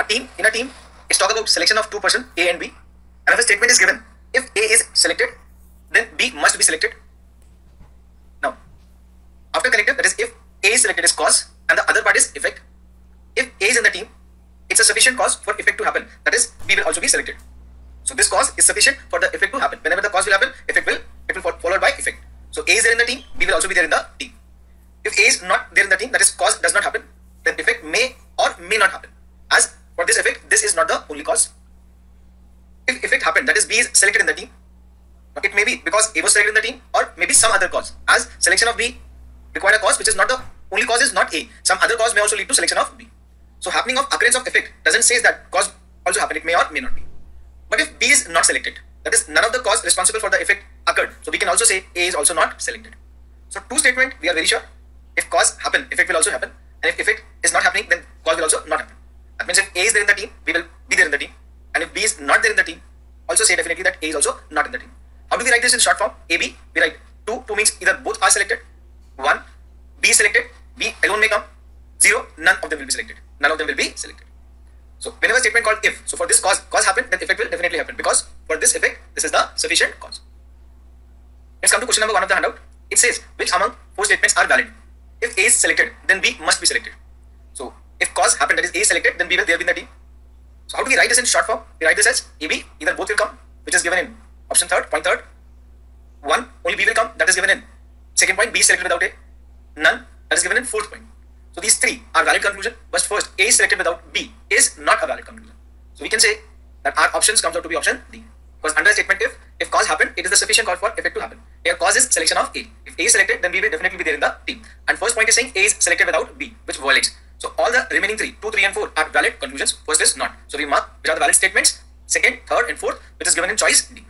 In a team, it's talk about selection of two person A and B. And if a statement is given, if A is selected, then B must be selected. Now, after connective, that is if A is selected is cause and the other part is effect. If A is in the team, it's a sufficient cause for effect to happen. That is, B will also be selected. So this cause is sufficient for the effect to happen. Whenever the cause will happen, it will followed by effect. So A is there in the team, B will also be there in the team. If A is not there in the team, that is cause does not happen, then effect may or may not happen. As for this effect, this is not the only cause. If effect happened, that is B is selected in the team, it may be because A was selected in the team or maybe some other cause. As selection of B require a cause which is not the only cause is not A. Some other cause may also lead to selection of B. So happening of occurrence of effect doesn't say that cause also happen. It may or may not be. But if B is not selected, that is none of the cause responsible for the effect occurred. So we can also say A is also not selected. So two statement we are very sure. If cause happen, effect will also happen. And if effect is not happening, then cause will also not happen. That means if A is there in the team, B will be there in the team. And if B is not there in the team, also say definitely that A is also not in the team. How do we write this in short form? AB, we write 2 means either both are selected, 1, B is selected, B alone may come, 0, none of them will be selected. None of them will be selected. So whenever a statement called if, so for this cause happen, then effect will definitely happen because for this effect, this is the sufficient cause. Let's come to question number 1 of the handout. It says, which among 4 statements are valid? If A is selected, then B must be selected. So if cause happened, that is A is selected, then B will there be in the team. So how do we write this in short form? We write this as AB, either both will come, which is given in option point third. 1, only B will come, that is given in second point, B is selected without A. None, that is given in fourth point. So these 3 are valid conclusion, but first A is selected without B is not a valid conclusion. So we can say that our options comes out to be option D. Because under statement if cause happened, it is the sufficient cause for effect to happen. Here cause is selection of A. If A is selected, then B will definitely be there in the team. And first point is saying A is selected without B, which violates. So all the remaining 3, 2, 3 and 4 are valid conclusions. First is not. So we mark which are the valid statements. Second, third and fourth, which is given in choice D.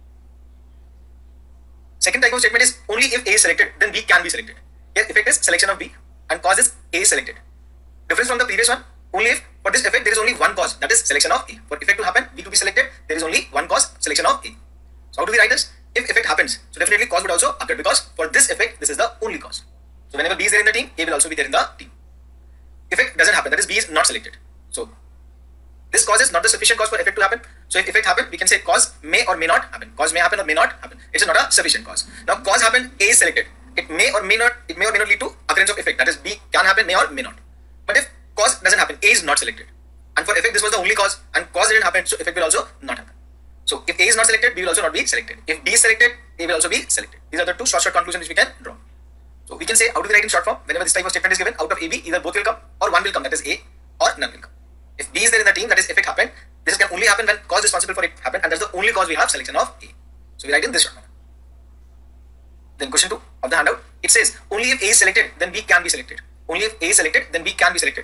Second type of statement is only if A is selected, then B can be selected. Here effect is selection of B and cause is A is selected. Difference from the previous one, only if for this effect there is only one cause, that is selection of A. For effect to happen, B to be selected, there is only one cause, selection of A. So how do we write this? If effect happens, so definitely cause would also occur because for this effect, this is the only cause. So whenever B is there in the team, A will also be there in the team. Effect doesn't happen, that is B is not selected. So this cause is not the sufficient cause for effect to happen. So if effect happen, we can say cause may or may not happen. Cause may happen or may not happen. It is not a sufficient cause. Now cause happen, A is selected. It may or may not lead to occurrence of effect. That is B can happen, may or may not. But if cause doesn't happen, A is not selected. And for effect, this was the only cause and cause didn't happen, so effect will also not happen. So if A is not selected, B will also not be selected. If B is selected, A will also be selected. These are the 2 short conclusions which we can draw. So we can say, how do we write in short form? Whenever this type of statement is given, out of AB, either both will come or one will come, that is A, or none will come. If B is there in the team, that is effect happen. This can only happen when cause responsible for it happen, and that's the only cause we have selection of A. So we write in this short form. Then question 2 of the handout, it says, only if A is selected, then B can be selected. Only if A is selected, then B can be selected.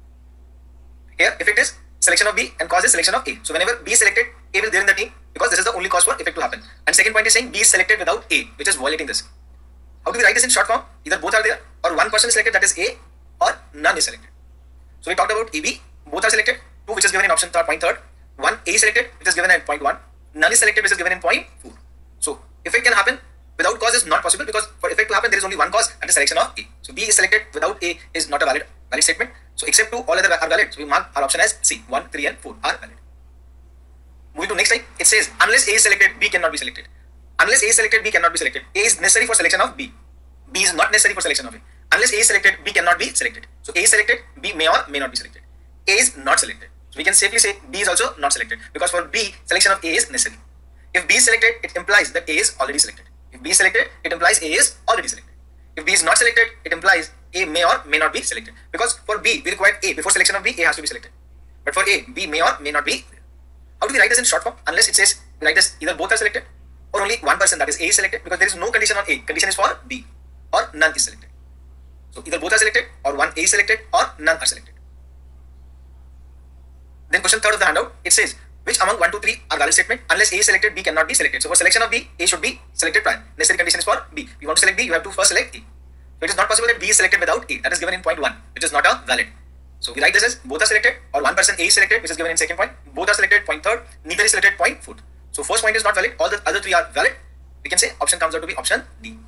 Here, effect is selection of B and cause is selection of A. So whenever B is selected, A will there in the team because this is the only cause for effect to happen. And second point is saying B is selected without A, which is violating this. How do we write this in short form? Either both are there or one person is selected, that is A, or none is selected. So we talked about AB, both are selected, 2 which is given in option point third, 1 A is selected which is given in point 1, none is selected which is given in point 4. So effect can happen without cause is not possible because for effect to happen there is only one cause and the selection of A. So B is selected without A is not a valid statement. So except 2 all other are valid. So we mark our option as C. 1, 3 and 4 are valid. Moving to next type, it says unless A is selected, B cannot be selected. Unless A is selected, B cannot be selected. A is necessary for selection of B. B is not necessary for selection of A. Unless A is selected, B cannot be selected. So A is selected, B may or may not be selected. A is not selected. So we can safely say B is also not selected because for B, selection of A is necessary. If B is selected, it implies that A is already selected. If B is selected, it implies A is already selected. If B is not selected, it implies A may or may not be selected. Because for B, we require A. Before selection of B, A has to be selected. But for A, B may or may not be. How do we write this in short form? Unless it says, we write this either both are selected or only one person, that is A, is selected because there is no condition on A. Condition is for B or none is selected. So either both are selected or one A is selected or none are selected. Then question 3rd of the handout, it says, which among 1, 2, 3 are valid statement? Unless A is selected, B cannot be selected. So for selection of B, A should be selected prior. Necessary condition is for B. If you want to select B, you have to first select A. So it is not possible that B is selected without A. That is given in point 1, which is not a valid. So we write this as both are selected or one person A is selected, which is given in second point. Both are selected point 3rd, neither is selected point 4th. So first point is not valid, all the other 3 are valid. We can say option comes out to be option D.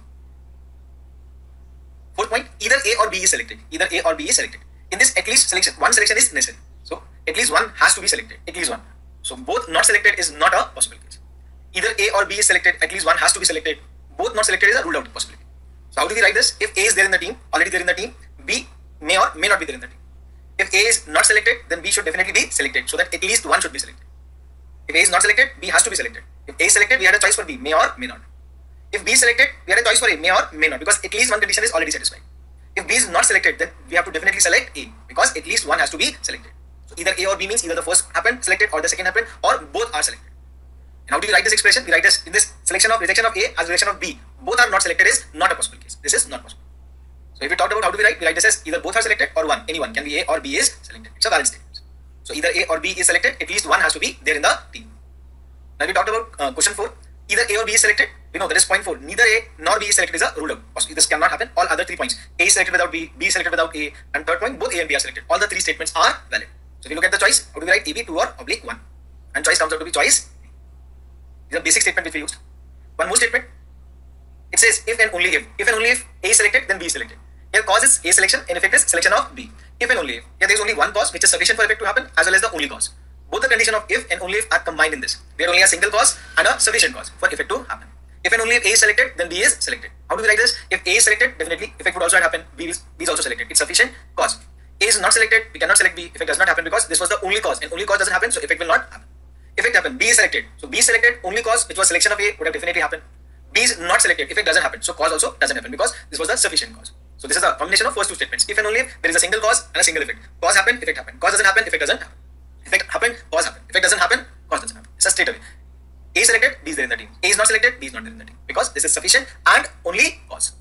4th point, either A or B is selected. Either A or B is selected. In this, at least one selection is necessary. So at least one has to be selected. At least one. So both not selected is not a possible case. Either A or B is selected, at least one has to be selected. Both not selected is a ruled out possibility. So how do we write this? If A is there in the team, already there in the team, B may or may not be there in the team. If A is not selected, then B should definitely be selected, so that at least one should be selected. If A is not selected, B has to be selected. If A is selected, we had a choice for B, may or may not. If B is selected, we had a choice for A, may or may not, because at least one condition is already satisfied. If B is not selected, then we have to definitely select A, because at least one has to be selected. So either A or B means either the first happened, selected, or the second happened, or both are selected. And how do we write this expression? We write this in this selection of rejection of A as rejection of B. Both are not selected is not a possible case. This is not possible. So if we talked about how do we write this as either both are selected or one. Anyone can be A or B is selected. It's a valid statement. So either A or B is selected, at least one has to be there in the team. Now we talked about question 4. Either A or B is selected. We know that is point 4. Neither A nor B is selected is a ruled out. This cannot happen. All other 3 points. A is selected without B, B is selected without A, and third point, both A and B are selected. All the 3 statements are valid. So if you look at the choice, how do we write AB 2 or oblique 1? And choice comes out to be choice. These are basic statement which we used. One more statement. It says if and only if. If and only if A is selected, then B is selected. Here cause is A selection and effect is selection of B. If and only if. Here there is only one cause which is sufficient for effect to happen as well as the only cause. Both the condition of if and only if are combined in this. There only a single cause and a sufficient cause for effect to happen. If and only if A is selected, then B is selected. How do we write this? If A is selected, definitely effect would also happen. B is also selected. It's sufficient cause. A is not selected, we cannot select B. Effect does not happen because this was the only cause, and only cause doesn't happen, so effect will not happen. Effect happened. B is selected. So B is selected, only cause which was selection of A would have definitely happened. B is not selected, effect doesn't happen. So cause also doesn't happen because this was the sufficient cause. So this is a combination of first 2 statements. If and only if there is a single cause and a single effect. Cause happened, effect happened. Cause doesn't happen, effect doesn't happen. Effect happened, cause happened. Effect doesn't happen, cause doesn't happen. It's a straight away. A is selected, B is there in the team. A is not selected, B is not there in the team. Because this is sufficient and only cause.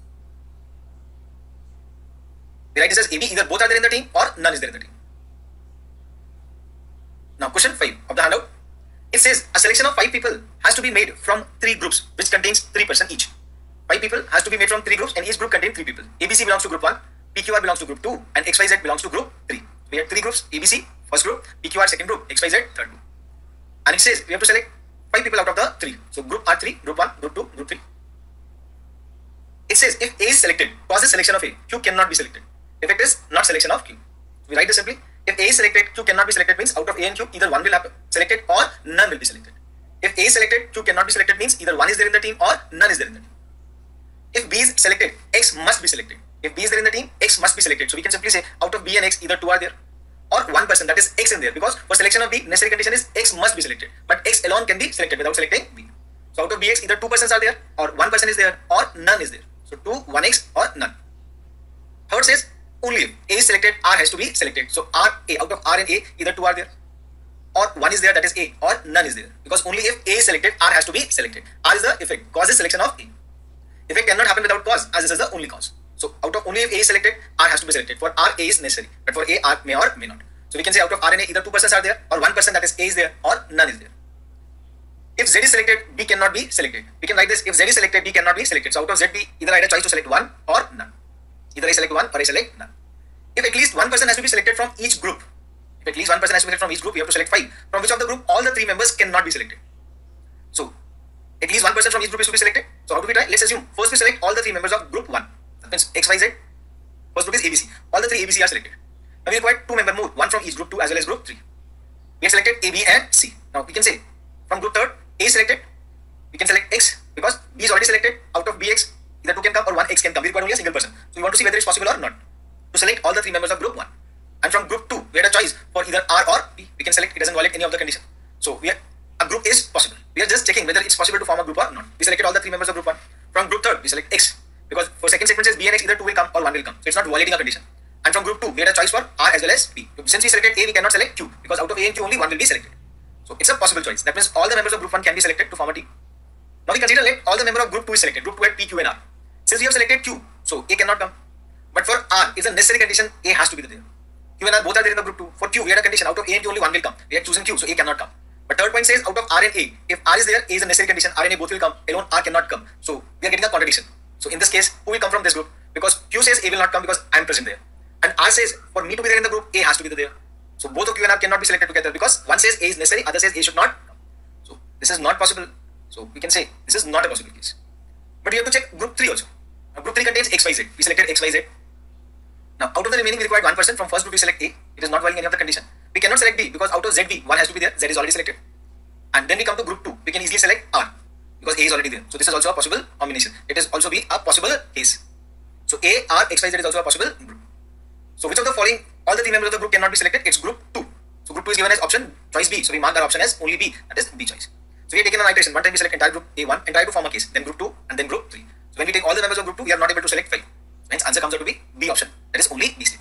We write this as AB, either both are there in the team or none is there in the team. Now question 5 of the handout. It says a selection of 5 people has to be made from 3 groups which contains 3% each. 5 people has to be made from 3 groups and each group contains 3 people. ABC belongs to group 1, PQR belongs to group 2 and XYZ belongs to group 3. We have 3 groups, ABC first group, PQR second group, XYZ third group. And it says we have to select 5 people out of the 3. So group R3, group 1, group 2, group 3. It says if A is selected, causes selection of A, Q cannot be selected. Effect is not selection of Q. We write this simply. If A is selected, Q cannot be selected means out of A and Q, either one will happen selected or none will be selected. If A is selected, Q cannot be selected means either one is there in the team or none is there in the team. If B is selected, X must be selected. If B is there in the team, X must be selected. So we can simply say out of B and X, either 2 are there or one person, that is X in there, because for selection of B, necessary condition is X must be selected, but X alone can be selected without selecting B. So out of BX, either 2 persons are there or one person is there or none is there. So 2, 1X or none. Third says only if A is selected, R has to be selected. So R, A, out of R and A, either 2 are there or one is there, that is A, or none is there. Because only if A is selected, R has to be selected. R is the effect, cause is selection of A. Effect cannot happen without cause, as this is the only cause. So out of only if A is selected, R has to be selected. For R, A is necessary, but for A, R may or may not. So we can say out of R and A, either 2 persons are there or one person, that is A is there, or none is there. If Z is selected, B cannot be selected. We can write this, if Z is selected, B cannot be selected. So out of Z, B, either I had a choice to select one or none. Either I select one or I select none. If at least one person has to be selected from each group, if at least one person has to be selected from each group, we have to select 5. From which of the group all the 3 members cannot be selected. So at least one person from each group is to be selected. So how do we try? Let's assume first we select all the 3 members of group 1. That means XYZ. First group is ABC. All the 3 ABC are selected. Now we require 2 members more, one from each group 2 as well as group 3. We have selected A, B and C. Now we can say from group 3rd, A is selected. We can select X because B is already selected. Out of BX, either 2 can come or 1X can come. We require only a single person. So we want to see whether it's possible or not to select all the 3 members of group 1. And from group 2, we had a choice for either R or B. We can select, it doesn't violate any of the condition. So a group is possible. We are just checking whether it's possible to form a group or not. We selected all the 3 members of group 1. From group 3rd, we select X because for second segment says B and X, either 2 will come or 1 will come. So it's not violating a condition. And from group 2, we had a choice for R as well as B. Since we selected A, we cannot select Q because out of A and Q only 1 will be selected. So it's a possible choice. That means all the members of group 1 can be selected to form a team. Now we consider let all the members of group 2 is selected. Group 2 had P, Q and R. Since we have selected Q, so A cannot come. But for R, it's a necessary condition, A has to be there. Q and R both are there in the group 2. For Q, we had a condition, out of A and Q only 1 will come. We had chosen Q, so A cannot come. But third point says out of R and A, if R is there, A is a necessary condition, R and A both will come, alone R cannot come. So we are getting a contradiction. So in this case, who will come from this group? Because Q says A will not come because I am present there. And R says for me to be there in the group, A has to be there. So both of Q and R cannot be selected together because one says A is necessary, other says A should not come. So this is not possible. So we can say this is not a possible case. But we have to check group 3 also. Now group 3 contains XYZ. We selected XYZ. Now out of the remaining, we required one person. From first group, we select A. It is not violating any of the condition. We cannot cannot select D because out of ZB, one has to be there. Z is already selected. And then we come to group 2. We can easily select R because A is already there. So this is also a possible combination. It is also be a possible case. So A, R, X, Y, Z is also a possible group. So which of the following, all the three members of the group cannot be selected? It's group 2. So group 2 is given as option choice B. So we mark that option as only B. That is B choice. So we are taking an iteration. One time we select entire group A1 and try to form a case. Then group 2 and then group 3. So when we take all the members of group 2, we are not able to select 5. Hence answer comes out to be B option. That is only B statement.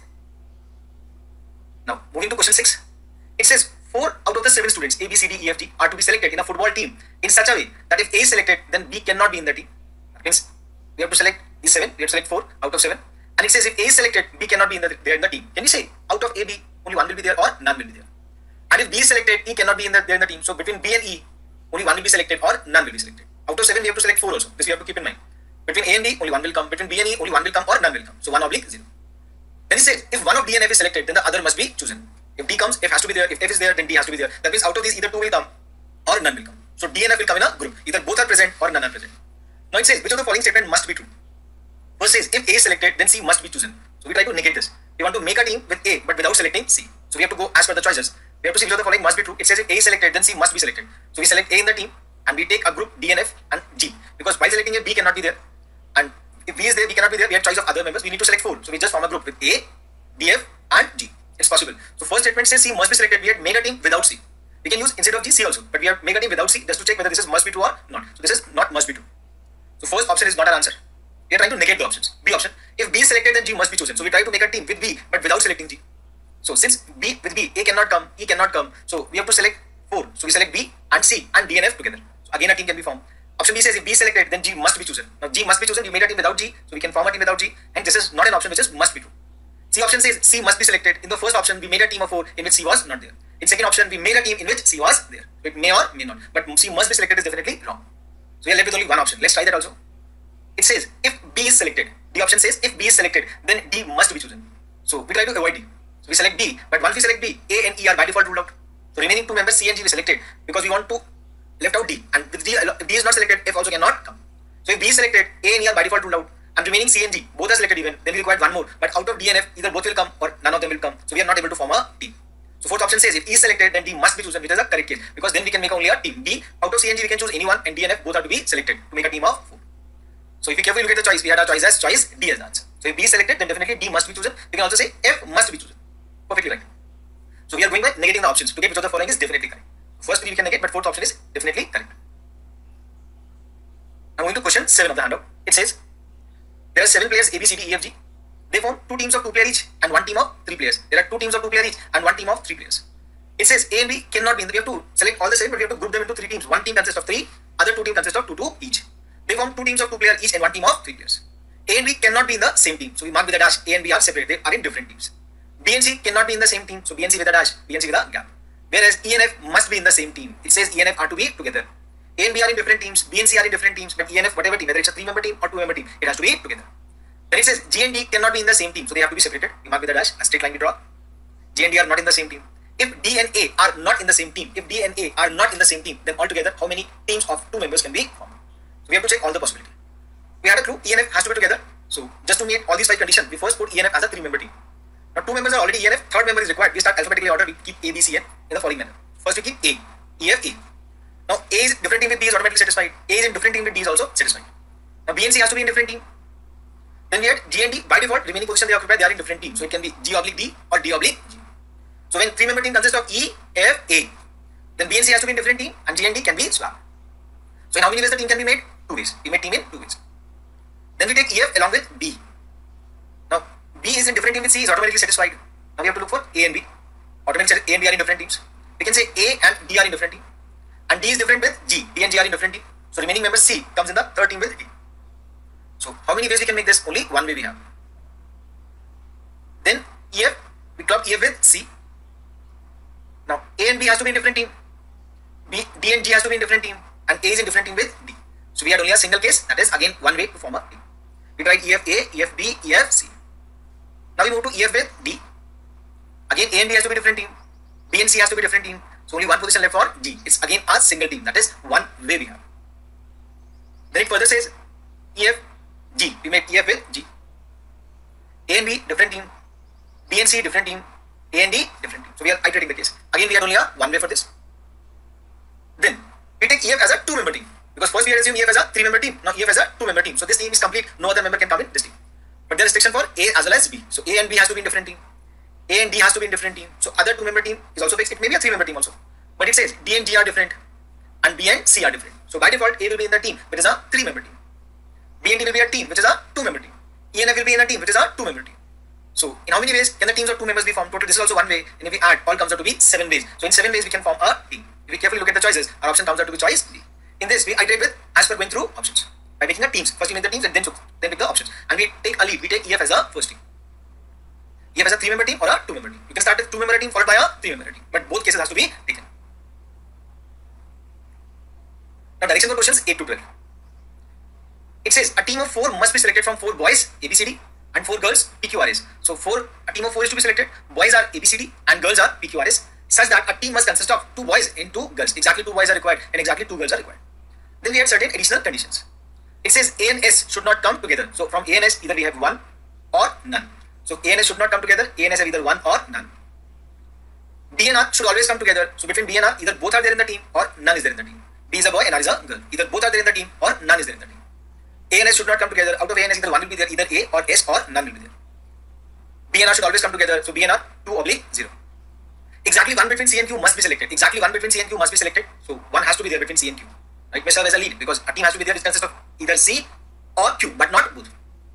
Now moving to question 6. It says 4 out of the 7 students A, B, C, D, E, F, G are to be selected in a football team in such a way that if A is selected, then B cannot be in the team. That means we have to select these 7. We have to select 4 out of 7. And it says if A is selected, B cannot be there in the team. Can we say out of A, B, only one will be there or none will be there? And if B is selected, E cannot be there in the team. So between B and E, only one will be selected or none will be selected. Out of 7, we have to select 4 also. This we have to keep in mind. Between A and D, only one will come. Between B and E, only one will come or none will come. So 1/0. Then it says if one of D and F is selected, then the other must be chosen. If D comes, F has to be there. If F is there, then D has to be there. That means out of these, either 2 will come or none will come. So D and F will come in a group. Either both are present or none are present. Now it says which of the following statement must be true? First says if A is selected, then C must be chosen. So we try to negate this. We want to make a team with A but without selecting C. So we have to go as per the choices. We have to see which of the following must be true. It says if A is selected, then C must be selected. So we select A in the team and we take a group D and F and G. Because by selecting A, B cannot be there. And if B is there, B cannot be there. We have choice of other members. We need to select 4. So we just form a group with A, D, F and G. It's possible. So first statement says C must be selected. We had made a team without C. We can use instead of G, C also. But we have made a team without C just to check whether this is must be true or not. So this is not must be true. So first option is not an answer. We are trying to negate the options. B option. If B is selected, then G must be chosen. So we try to make a team with B but without selecting G. So since B with B, A cannot come, E cannot come. So we have to select 4. So we select B and C and D and F together. So again a team can be formed. Option B says if B is selected, then G must be chosen. Now G must be chosen. We made a team without G, so we can form a team without G. And this is not an option which is must be true. C option says C must be selected. In the first option, we made a team of 4 in which C was not there. In second option, we made a team in which C was there. So it may or may not. But C must be selected is definitely wrong. So we are left with only one option. Let's try that also. It says if B is selected. The option says if B is selected, then D must be chosen. So we try to avoid D. So we select D. But once we select B, A and E are by default ruled out. So remaining 2 members C and G we selected because we want to left out D. And with D, if D is not selected, F also cannot come. So if B is selected, A and E are by default ruled out. And remaining C and G, both are selected even, then we require one more. But out of D and F, either both will come or none of them will come. So we are not able to form a team. So fourth option says if E is selected, then D must be chosen, which is the correct case. Because then we can make only a team. D, out of C and G, we can choose anyone, and D and F both are to be selected to make a team of 4. So if you carefully look at the choice, we had our choice as choice D as the answer. So if B is selected, then definitely D must be chosen. We can also say F must be chosen. Perfectly right. So we are going by negating the options to get which of the following is definitely correct. First 3 we can negate, but fourth option is definitely correct. I'm going to question 7 of the handout. It says there are 7 players A, B, C, D, E, F, G. They form 2 teams of 2 players each and 1 team of 3 players. There are 2 teams of 2 players each and 1 team of 3 players. It says A and B cannot be in the, we have to select all the 7, but we have to group them into 3 teams. One team consists of 3, other 2 teams consist of 2 each. They form 2 teams of 2 players each and 1 team of 3 players. A and B cannot be in the same team. So we mark with a dash. A and B are separate. They are in different teams. B and C cannot be in the same team. So B and C with a dash. B and C with a gap. Whereas E and F must be in the same team. It says E and F are to be together. A and B are in different teams. B and C are in different teams. But E and F, whatever team, whether it's a 3-member team or 2-member team, it has to be together. Then it says G and D cannot be in the same team. So they have to be separated. We mark with a dash. A straight line we draw. G and D are not in the same team. If D and A are not in the same team, if D and A are not in the same team, then altogether how many teams of 2 members can be formed? So we have to check all the possibilities. We had a clue E and F has to be together. So just to meet all these 5 conditions, we first put E and F as a 3-member team. Now 2 members are already E and F, 3rd member is required. We start alphabetically order. We keep A, B, C, N in the following manner. First we keep A, E, F, A. Now A is different team with B is automatically satisfied. A is in different team with D is also satisfied. Now B and C has to be in different team. Then we had G and D by default remaining position they occupy, they are in different teams. So it can be G oblique D or D oblique G. So when 3-member team consists of E, F, A, then B and C has to be in different team and G and D can be swapped. So in how many ways the team can be made? 2 ways. We made team in 2 ways. Then we take EF along with B. Now B is in different team with C is automatically satisfied. Now we have to look for A and B. Automatically A and B are in different teams. We can say A and D are in different team. And D is different with G. D and G are in different team. So remaining member C comes in the 3rd team with D. So how many ways we can make this? Only one way we have. Then EF, we club EF with C. Now A and B has to be in different team. D and G has to be in different team. And A is in different team with D. So we had only a single case, that is again one way to form a team. We tried EF A, EF B, EF C. Now we move to EF with D. Again A and B has to be different team. B and C has to be different team. So only one position left for G. It's again a single team, that is one way we have. Then it further says EF G. We made EF with G. A and B different team. B and C different team. A and D different team. So we are iterating the case. Again, we had only a one way for this. Then we take EF as a 2-member team because first we had assumed EF as a 3-member team. Now EF as a 2-member team. So this team is complete. No other member can come in this team. But there is restriction for A as well as B. So A and B has to be in different team. A and D has to be in different team. So other 2-member team is also fixed. It may be a 3-member team also. But it says D and G are different and B and C are different. So by default, A will be in the team which is a 3-member team. B and D will be a team which is a 2-member team. E and F will be in a team which is a 2-member team. So in how many ways can the teams of 2 members be formed? Total, this is also one way. And if we add, all comes out to be 7 ways. So in 7 ways we can form a team. If we carefully look at the choices, our option comes out to be choice D. In this, we iterate with as per going through options. By making a teams. First we make the teams and then pick the options. And we take a lead. We take EF as a first team. EF as a 3-member team or a 2-member team. You can start with 2-member team followed by a 3-member team. But both cases has to be taken. Now direction for questions 8 to 12. It says a team of 4 must be selected from 4 boys, ABCD, and 4 girls, PQRS. So a team of 4 is to be selected. Boys are ABCD and girls are PQRS. Such that a team must consist of 2 boys and 2 girls. Exactly 2 boys are required and exactly 2 girls are required. Then we have certain additional conditions. It says A and S should not come together. So from A and S, either we have 1 or none. So A and S should not come together. A and S have either 1 or none. B and R should always come together. So between B and R, either both are there in the team or none is there in the team. B is a boy and R is a girl. Either both are there in the team or none is there in the team. A and S should not come together. Out of A and S, either 1 will be there, either A or S or none will be there. B and R should always come together. So B and R 2/0. Exactly 1 between C and Q must be selected. Exactly 1 between C and Q must be selected. So 1 has to be there between C and Q. Right? May serve as a lead because a team has to be there which consists of either C or Q, but not both.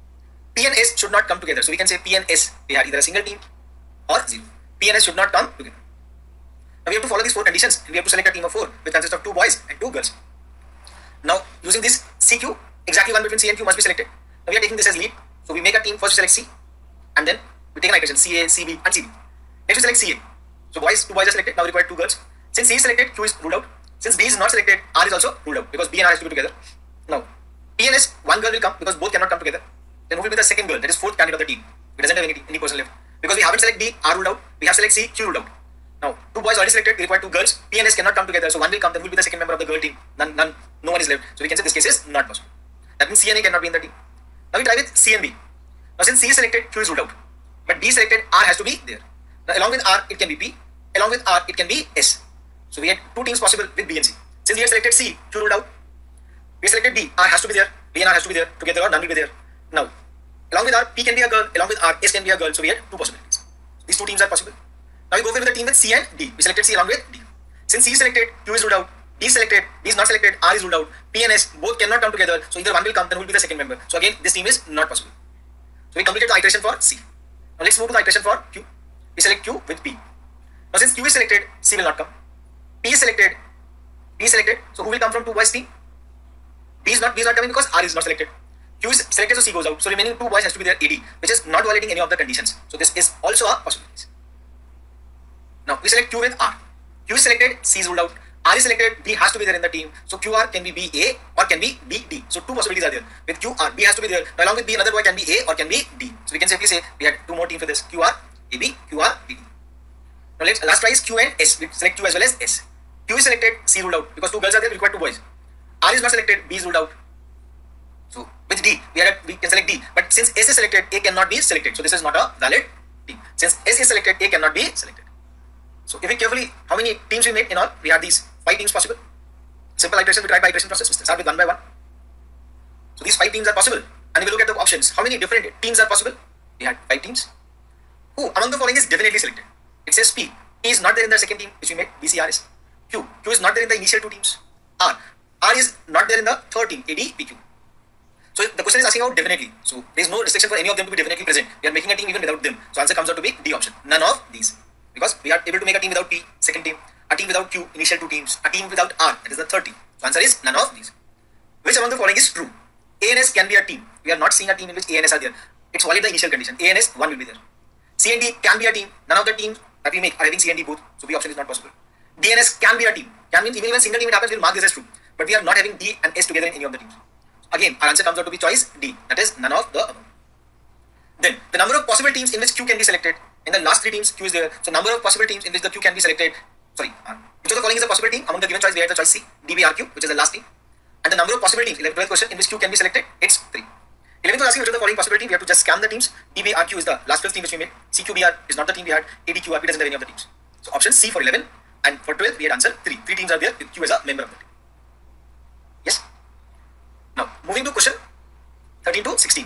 P and S should not come together. So we can say P and S, they are either a single team or 0. P and S should not come together. Now we have to follow these 4 conditions and we have to select a team of 4 which consists of 2 boys and 2 girls. Now using this CQ, exactly 1 between C and Q must be selected. Now we are taking this as lead. So we make a team first to select C and then we take an iteration CA, CB and CB. Next we select CA. So 2 boys are selected, now we require 2 girls. Since C is selected, Q is ruled out. Since B is not selected, R is also ruled out because B and R has to be together. Now P and S, 1 girl will come because both cannot come together. Then who will be the second girl? That is 4th candidate of the team. It doesn't have any person left. Because we haven't selected D, R ruled out. We have selected C, Q ruled out. Now 2 boys already selected, we require 2 girls. P and S cannot come together, so 1 will come, then who will be the second member of the girl team? No one is left. So we can say this case is not possible. That means C and A cannot be in the team. Now we try with C and B. Now since C is selected, Q is ruled out. But B is selected, R has to be there. Now along with R, it can be P. Along with R, it can be S. So we had 2 teams possible with B and C. Since we had selected C, Q ruled out. We selected B, R has to be there. B and R has to be there together or none will be there. Now, along with R, P can be a girl. Along with R, S can be a girl. So we had 2 possibilities. These 2 teams are possible. Now we go with the team with C and D. We selected C along with D. Since C is selected, Q is ruled out. D is selected, B is not selected, R is ruled out. P and S both cannot come together. So either 1 will come, then who will be the second member. So again, this team is not possible. So we completed the iteration for C. Now let's move to the iteration for Q. We select Q with P. Now since Q is selected, C will not come. P is selected, P is selected. So who will come from 2 boys team? B is not coming because R is not selected. Q is selected, so C goes out. So remaining 2 boys has to be there AD, which is not violating any of the conditions. So this is also a possibility. Now we select Q with R. Q is selected, C is ruled out. R is selected, B has to be there in the team. So QR can be BA or can be BD. So 2 possibilities are there. With QR, B has to be there. Now along with B, another boy can be A or can be D. So we can safely say we had 2 more teams for this. QR, AB, QR, BD. Now last try is Q and S. We select Q as well as S. Q is selected, C ruled out because 2 girls are there, we require 2 boys. R is not selected, B is ruled out. So with D, we can select D. But since S is selected, A cannot be selected. So this is not a valid team. Since S is selected, A cannot be selected. So if we carefully, how many teams we made in all? We have these 5 teams possible. Simple iteration, we try by iteration process. We start with 1 by 1. So these 5 teams are possible. And if we look at the options, how many different teams are possible? We had 5 teams. Who among the following is definitely selected? It says P. P is not there in the second team, which we made, BCRS. Q is not there in the initial 2 teams. R is not there in the third team, AD, PQ. So the question is asking about definitely. So there is no restriction for any of them to be definitely present. We are making a team even without them. So answer comes out to be D option. None of these. Because we are able to make a team without P, second team, a team without Q, initial 2 teams, a team without R, that is the third team. So answer is none of these. Which among the following is true? A and S can be a team. We are not seeing a team in which A and S are there. It's valid the initial condition. A and S, 1 will be there. C and D can be a team. None of the teams that we make are having C and D both. So B option is not possible. D and S can be a team. Can mean even when single team it happens, we'll mark this as true. But we are not having D and S together in any of the teams. Again, our answer comes out to be choice D. That is none of the above. Then the number of possible teams in which Q can be selected. In the last 3 teams, Q is there. So number of possible teams in which the Q can be selected. Which of the following is a possible team? Among the given choice, we had the choice C, DBRQ, which is the last team. And the number of possible teams, 11th question, in which Q can be selected, it's 3. 11th was asking which of the following possibility. We have to just scan the teams. DBRQ is the last 12th team which we made. CQBR is not the team we had. ADQRP doesn't have any of the teams. So option C for 11, and for 12 we had answer 3. 3 teams are there with Q as a member of the team. Yes. Now moving to question 13 to 16.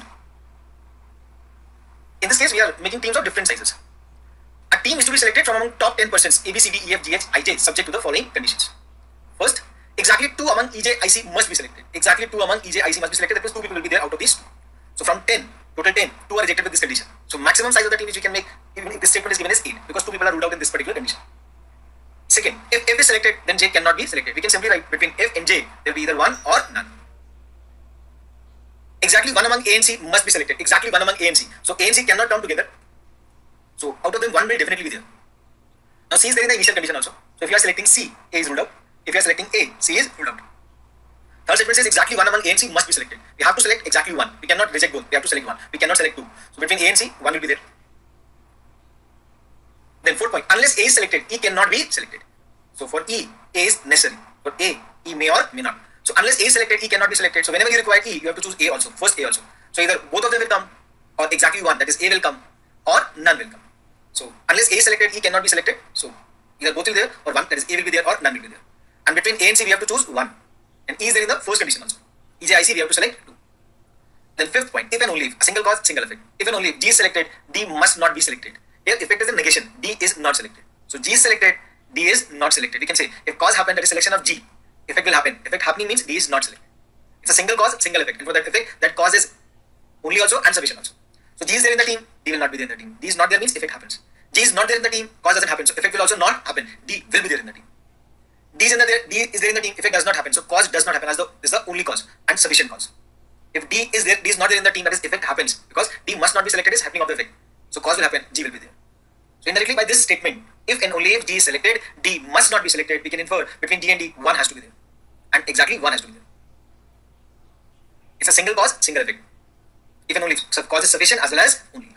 In this case, we are making teams of different sizes. A team is to be selected from among top 10 persons A, B, C, D, E, F, G, H, I, J, subject to the following conditions. First, exactly 2 among E, J, I, C must be selected. Exactly 2 among E, J, I, C must be selected. That means 2 people will be there out of these 2. So from 10, total 10, 2 are rejected with this condition. So maximum size of the team which we can make, even if this statement is given is 8, because 2 people are ruled out in this particular condition. Second, if F is selected, then J cannot be selected. We can simply write between F and J, there will be either 1 or none. Exactly 1 among A and C must be selected. Exactly 1 among A and C. So A and C cannot come together. So out of them, 1 will definitely be there. Now C is there in the initial condition also. So if you are selecting C, A is ruled out. If you are selecting A, C is ruled out. Third statement says exactly 1 among A and C must be selected. We have to select exactly 1. We cannot reject both. We have to select 1. We cannot select 2. So between A and C, 1 will be there. Then fourth point, unless A is selected, E cannot be selected. So for E, A is necessary. For A, E may or may not. So unless A is selected, E cannot be selected. So whenever you require E, you have to choose A also. First A also. So either both of them will come, or exactly 1, that is A will come, or none will come. So unless A is selected, E cannot be selected. So either both will be there, or 1, that is A will be there, or none will be there. And between A and C, we have to choose 1. And E is there in the first condition also. E, J, I, C, we have to select 2. Then fifth point, if and only if, a single cause, single effect. If and only if G is selected, D must not be selected. Here effect is a negation. D is not selected. So G is selected, D is not selected. We can say if cause happened, that is selection of G. Effect will happen. Effect happening means D is not selected. It's a single cause, single effect. And for that effect, that cause is only also and sufficient also. So G is there in the team, D will not be there in the team. D is not there means effect happens. G is not there in the team, cause doesn't happen. So effect will also not happen. D will be there in the team. D is there in the team, effect does not happen. So cause does not happen as though this is the only cause and sufficient cause. If D is there, D is not there in the team, that is effect happens because D must not be selected is happening of the effect. So cause will happen, G will be there. So indirectly by this statement, if and only if G is selected, D must not be selected, we can infer between D and D, 1 has to be there. And exactly 1 has to be there. It's a single cause, single effect. If and only if cause is sufficient as well as only.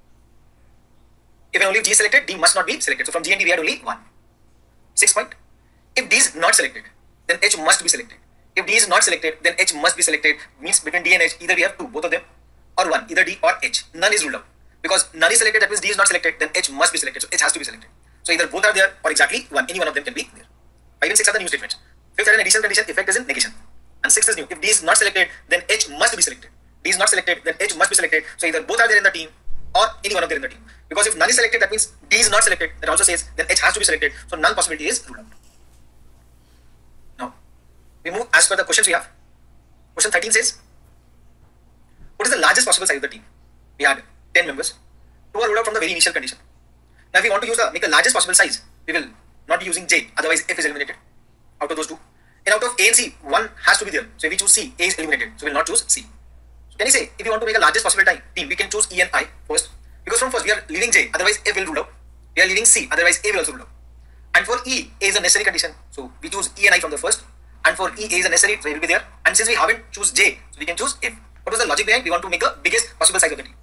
If and only if G is selected, D must not be selected. So from G and D we had only 1. 6th point. If D is not selected, then H must be selected. If D is not selected, then H must be selected. Means between D and H, either we have 2, both of them, or 1, either D or H. None is ruled out. Because none is selected, that means D is not selected, then H must be selected. So H has to be selected. So either both are there or exactly 1. Any one of them can be there. 5 and 6 are the new statements. 5th are an additional condition, effect is in negation. And 6th is new. If D is not selected, then H must be selected. D is not selected, then H must be selected. So either both are there in the team or any one of them in the team. Because if none is selected, that means D is not selected. That also says then H has to be selected. So null possibility is ruled out. Now, we move as per the questions we have. Question 13 says, what is the largest possible size of the team? We had 10 members. 2 are ruled out from the very initial condition. Now, if we want to make the largest possible size, we will not be using J. Otherwise, F is eliminated out of those 2. And out of A and C, 1 has to be there. So if we choose C, A is eliminated. So we will not choose C. So can you say, if you want to make the largest possible team, we can choose E and I first. Because from first, we are leaving J. Otherwise, F will rule out. We are leaving C. Otherwise, A will also rule out. And for E, A is a necessary condition. So we choose E and I from the first. And for E, A is a necessary, so it will be there. And since we haven't choose J, so we can choose F. What was the logic behind? We want to make the biggest possible size of the team.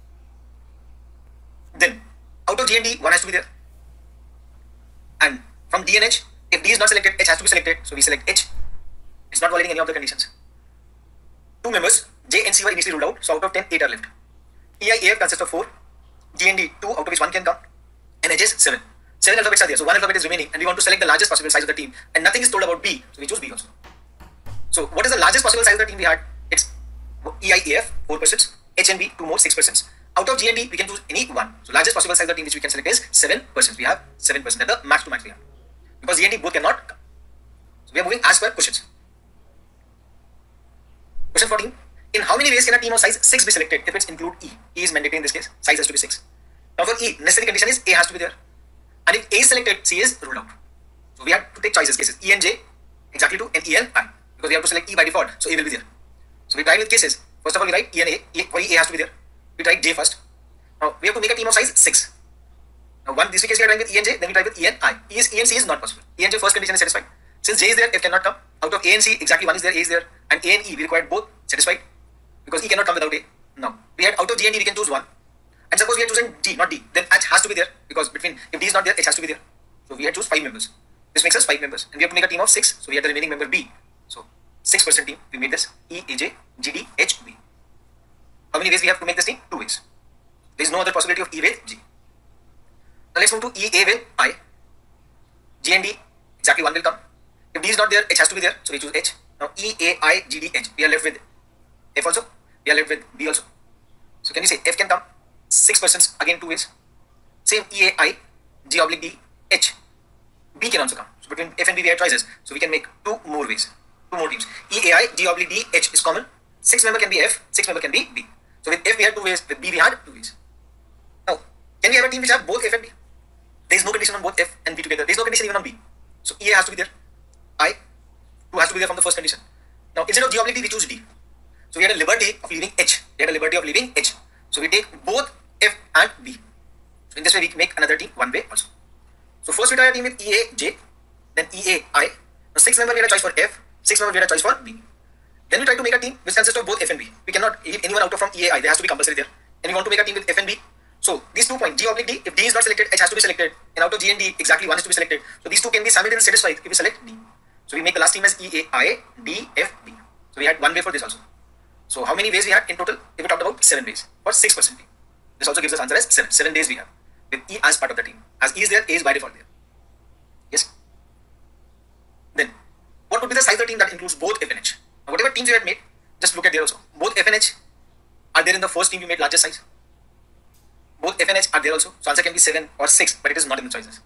Then, out of G and D, 1 has to be there. And from D and H, if D is not selected, H has to be selected. So we select H. It's not violating any of the conditions. 2 members, J and C were initially ruled out. So out of 10, 8 are left. EIAF consists of 4. G and D, 2, out of which 1 can come. And H is 7. 7 alphabets are there. So 1 alphabet is remaining. And we want to select the largest possible size of the team. And nothing is told about B. So we choose B also. So what is the largest possible size of the team we had? It's EIAF, 4 persons. H and B, 2 more, 6 persons. Out of G and D, we can choose any 1. So largest possible size of the team which we can select is 7 persons. We have 7 persons. That's the max to max we have. Because G and D both cannot come. So we are moving as per questions. Question 14. In how many ways can a team of size 6 be selected if it's include E? E is mandatory in this case. Size has to be 6. Now for E, necessary condition is A has to be there. And if A is selected, C is ruled out. So we have to take choices cases. E and J, exactly 2, and E and I. Because we have to select E by default. So A will be there. So we try with cases. First of all, we write E and A. For E, A has to be there. We try J first. Now we have to make a team of size 6. Now this case we are trying with E and J, then we try with E and I. E and C is not possible. E and J first condition is satisfied. Since J is there, F cannot come. Out of A and C, exactly 1 is there, A is there. And A and E, we require both satisfied. Because E cannot come without A. Now, we had out of G and D, we can choose 1. And suppose we had chosen G, not D. Then H has to be there. Because between, if D is not there, H has to be there. So we had choose 5 members. This makes us 5 members. And we have to make a team of 6. So we had the remaining member B. So 6% team. We made this E, A, J, G, D, H, B. How many ways we have to make this team? 2 ways. There is no other possibility of E with G. Now let's move to EA with I. G and D, exactly 1 will come. If D is not there, H has to be there, so we choose H. Now E, A, I, G, D, H. We are left with F also. We are left with B also. So can you say F can come 6%, again 2 ways. Same E, A, I, G oblique D, H. B can also come. So between F and B we have choices. So we can make 2 more ways, 2 more teams. E, A, I, G oblique D, H is common. 6 member can be F, 6 member can be B. So with F we had 2 ways, with B we had 2 ways. Now, can we have a team which have both F and B? There is no condition on both F and B together. There is no condition even on B. So EA has to be there. I, 2 has to be there from the first condition. Now instead of G oblique D we choose D. So we had a liberty of leaving H. We had a liberty of leaving H. So we take both F and B. So in this way we make another team 1 way also. So first we try a team with EA, J, then EA, I. Now 6 member we had a choice for F, 6 member we had a choice for B. Then we try to make a team which consists of both F and B. We cannot leave anyone out of from EA, I. There has to be compulsory there. And we want to make a team with F and B. So these 2 points, G oblique D, if D is not selected, H has to be selected. And out of G and D, exactly 1 is to be selected. So these 2 can be simultaneously satisfied if we select D. So we make the last team as EA, I, D, F, B. So we had 1 way for this also. So how many ways we had in total? If we talked about 7 ways for 6% team. This also gives us answer as 7. 7 days we have with E as part of the team. As E is there, A is by default there. Yes. Then what would be the size of the team that includes both F and H? Now whatever teams you had made, just look at there also. Both F and H are there in the first team you made largest size. Both F and H are there also. So answer can be 7 or 6, but it is not in the choices.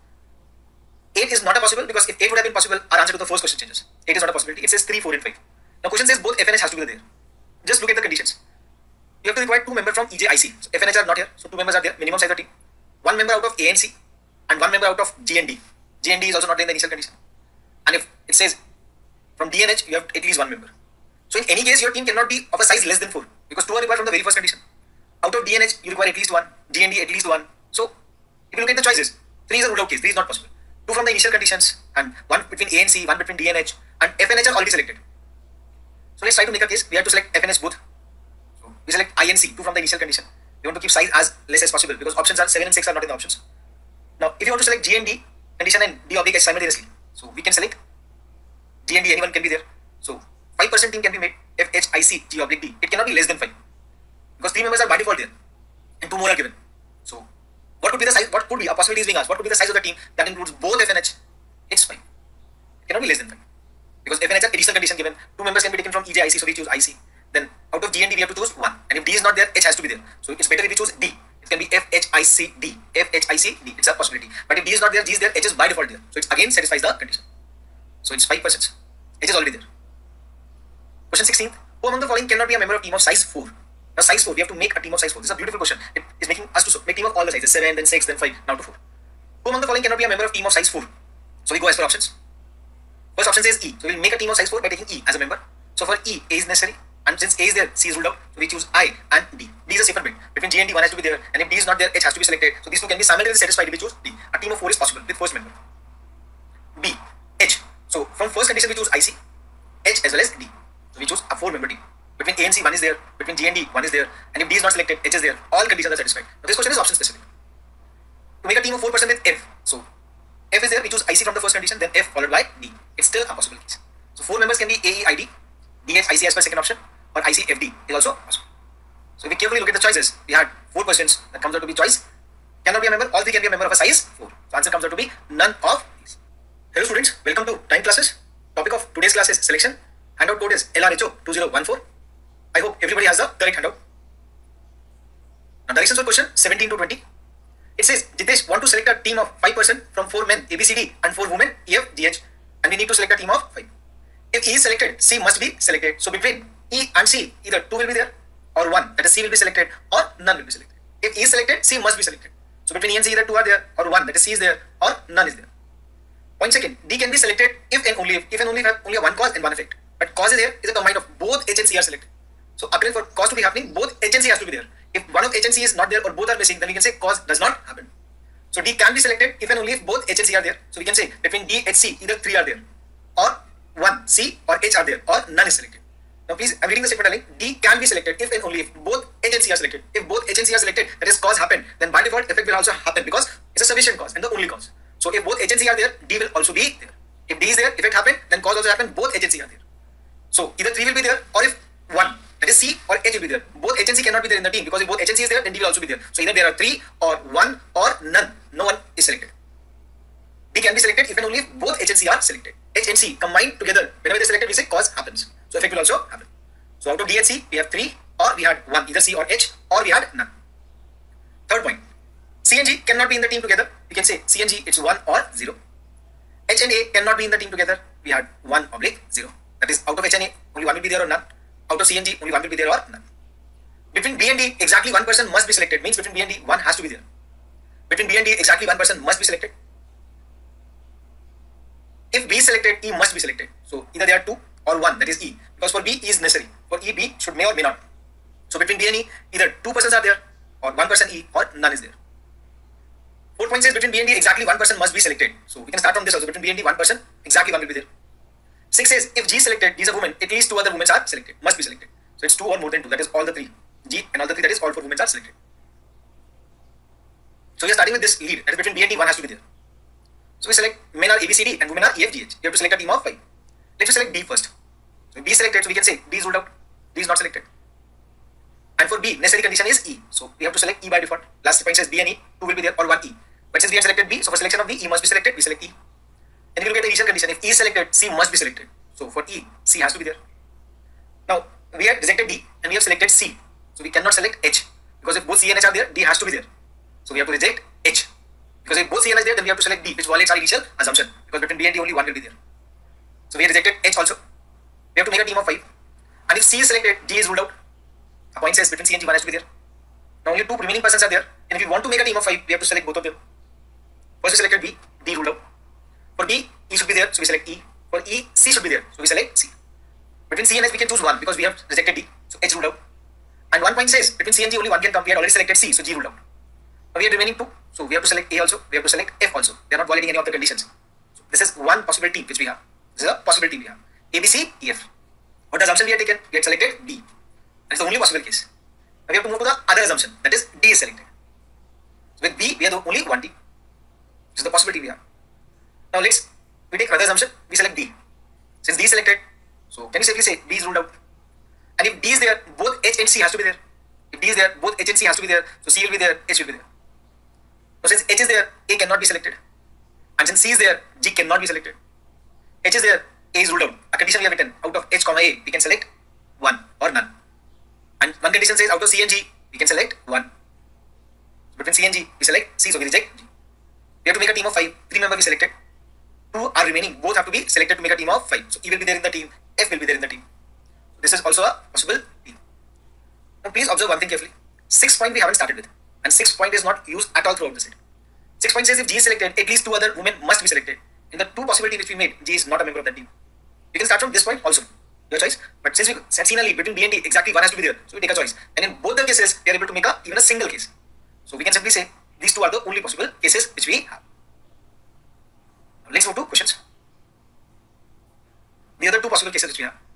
8 is not a possible because if 8 would have been possible, our answer to the first question changes. 8 is not a possibility. It says 3, 4, and 5. Now question says both F and H has to be there. Just look at the conditions. You have to require 2 members from EJIC. So F and H are not here. So 2 members are there. Minimum size of the team. 1 member out of A and C and 1 member out of G and D. G and D is also not in the initial condition. And if it says from D and H, you have at least 1 member. So in any case, your team cannot be of a size less than 4 because 2 are required from the very first condition. Out of D and H, you require at least 1. G and D at least 1. So if you look at the choices, 3 is a ruled out case. 3 is not possible. 2 from the initial conditions and 1 between A and C, 1 between D and H, and F and H are already selected. So let's try to make a case. We have to select F and H both. So we select I and C, 2 from the initial condition. We want to keep size as less as possible because options are 7 and 6 are not in the options. Now if you want to select G and D condition and D oblique H simultaneously, so we can select G and D, anyone can be there. So 5% team can be made F, H, I, C, G oblique D. It cannot be less than 5 because 3 members are by default there and 2 more are given. So what could be the size? What could be a possibility is being asked? What could be the size of the team that includes both F and H? It's 5. It cannot be less than 5 because F and H are additional condition given. 2 members can be taken from EJIC, so we choose IC. Then out of G and D we have to choose 1, and if D is not there, H has to be there. So it's better if we choose D. It can be F, H, I, C, D. F, H, I, C, D. It's a possibility. But if D is not there, G is there, H is by default there. So it again satisfies the condition. So it's 5%. H is already there. Question 16. Who among the following cannot be a member of team of size 4? Now size 4, we have to make a team of size 4. This is a beautiful question. It is making us to make team of all the sizes. 7, then 6, then 5, now to 4. Who among the following cannot be a member of team of size 4? So we go as per options. First option says E. So we'll make a team of size 4 by taking E as a member. So for E, A is necessary. And since A is there, C is ruled out. So we choose I and D. D is a safer bit. Between G and D, 1 has to be there. And if D is not there, H has to be selected. So these 2 can be simultaneously satisfied if we choose D. A team of 4 is possible with first member. B, H. So from first condition we choose IC, H as well as D. So we choose a 4-member team. Between A and C, 1 is there. Between G and D, 1 is there. And if D is not selected, H is there. All conditions are satisfied. Now this question is option specific. To make a team of 4% with F. So F is there, we choose IC from the first condition, then F followed by D. It's still a possible case. So 4 members can be AEID, DH, IC as per second option, or ICFD is also possible. So if we carefully look at the choices, we had 4 questions that comes out to be choice. Cannot be a member, all 3 can be a member of a size 4. So answer comes out to be none of these. Hello students, welcome to Time Classes. Topic of today's class is selection. Handout code is LRHO 2014. I hope everybody has the correct handout. Now directions for question 17 to 20. It says Jitesh want to select a team of 5% from 4 men ABCD and 4 women EF GH, and we need to select a team of 5. If E is selected, C must be selected. So between E and C, either 2 will be there or 1, that is C will be selected, or none will be selected. If E is selected, C must be selected. So between E and C, either 2 are there or 1, that is C is there, or none is there. Point second, D can be selected if and only if and only have only one cause and one effect. But cause is here is a combine of both H and C are selected. So occurring for cause to be happening, both H and C has to be there. If one of H and C is not there or both are missing, then we can say cause does not happen. So D can be selected if and only if both H and C are there. So we can say between D, H, C, either 3 are there, or 1, C or H are there, or none is selected. Now please, I'm reading the statement telling D can be selected if and only if both H and C are selected. If both H and C are selected, that is cause happened, then by default effect will also happen because it's a sufficient cause and the only cause. So if both H and C are there, D will also be there. If D is there, effect happened, then cause also happened, both H and C are there. So either 3 will be there, or if 1, that is C or H will be there. Both H and C cannot be there in the team, because if both H and C is there, then D will also be there. So either there are 3 or 1 or none. No one is selected. D can be selected if and only if both H and C are selected. H and C combined together, whenever they are selected, we say cause happens. So effect will also happen. So out of D and C, we have 3 or we had 1, either C or H, or we had none. Third point, C and G cannot be in the team together. We can say C and G, it's 1 or 0. H and A cannot be in the team together. We had 1/0. That is, out of H and A, only 1 will be there or none. Out of C and G, only 1 will be there or none. Between B and D, exactly one person must be selected. Means between B and D, 1 has to be there. Between B and D, exactly one person must be selected. If B is selected, E must be selected. So either there are 2 or 1, that is E. Because for B, E is necessary. For E, B should may or may not. So between B and E, either 2 persons are there, or 1 person E, or none is there. 4 point says between B and D, exactly one person must be selected. So we can start from this also. Between B and D, one person, exactly 1 will be there. 6 says if G is selected, D is a woman, at least 2 other women are selected, must be selected. So it's 2 or more than 2, that is all the 3. G and all the 3, that is all 4 women are selected. So we are starting with this lead, that is between B and D, 1 has to be there. So we select men are A, B, C, D and women are E, F, G, H. You have to select a team of 5. Let's select D first. So B is selected, so we can say D is ruled out, D is not selected. And for B, necessary condition is E. So we have to select E by default. Last point says B and E, 2 will be there or 1 E. But since we have selected B, so for selection of B, E must be selected, we select E. And if you look at the initial condition, if E is selected, C must be selected. So for E, C has to be there. Now, we have rejected D and we have selected C. So we cannot select H. Because if both C and H are there, D has to be there. So we have to reject H. Because if both C and H are there, then we have to select D, which violates our initial assumption. Because between B and D, only 1 will be there. So we have rejected H also. We have to make a team of 5. And if C is selected, D is ruled out. A point says between C and G, 1 has to be there. Now only 2 remaining persons are there. And if we want to make a team of 5, we have to select both of them. First we selected B, D ruled out. For B, E should be there, so we select E. For E, C should be there, so we select C. Between C and H, we can choose 1 because we have rejected D, so H ruled out. And 1 point says between C and G, only 1 can come. We had already selected C, so G ruled out. Now we have remaining 2, so we have to select A also, we have to select F also. They are not violating any of the conditions. So this is one possibility which we have. This is a possibility we have. A, B, C, E, F. What assumption we have taken? We had selected D. That is the only possible case. Now we have to move to the other assumption, that is D is selected. So with B, we have only 1 D. This is the possibility we have. Now we take another assumption, we select D. Since D is selected, so can you safely say B is ruled out? And if D is there, both H and C has to be there. If D is there, both H and C has to be there. So C will be there, H will be there. Now since H is there, A cannot be selected. And since C is there, G cannot be selected. H is there, A is ruled out. A condition we have written, out of H, A, we can select 1 or none. And one condition says out of C and G, we can select 1. So between C and G, we select C, so we reject G. We have to make a team of 5. 3 members we selected. 2 are remaining. Both have to be selected to make a team of 5. So E will be there in the team. F will be there in the team. This is also a possible team. Now please observe one thing carefully. 6 point we haven't started with. And 6 point is not used at all throughout the set. 6 point says if G is selected, at least 2 other women must be selected. In the 2 possibility which we made, G is not a member of that team. You can start from this point also. Your choice. But since we had seen a lead between B and D, exactly 1 has to be there. So we take a choice. And in both the cases, we are able to make even a single case. So we can simply say these 2 are the only possible cases which we have. Now let's move to questions. The other 2 possible cases which we have.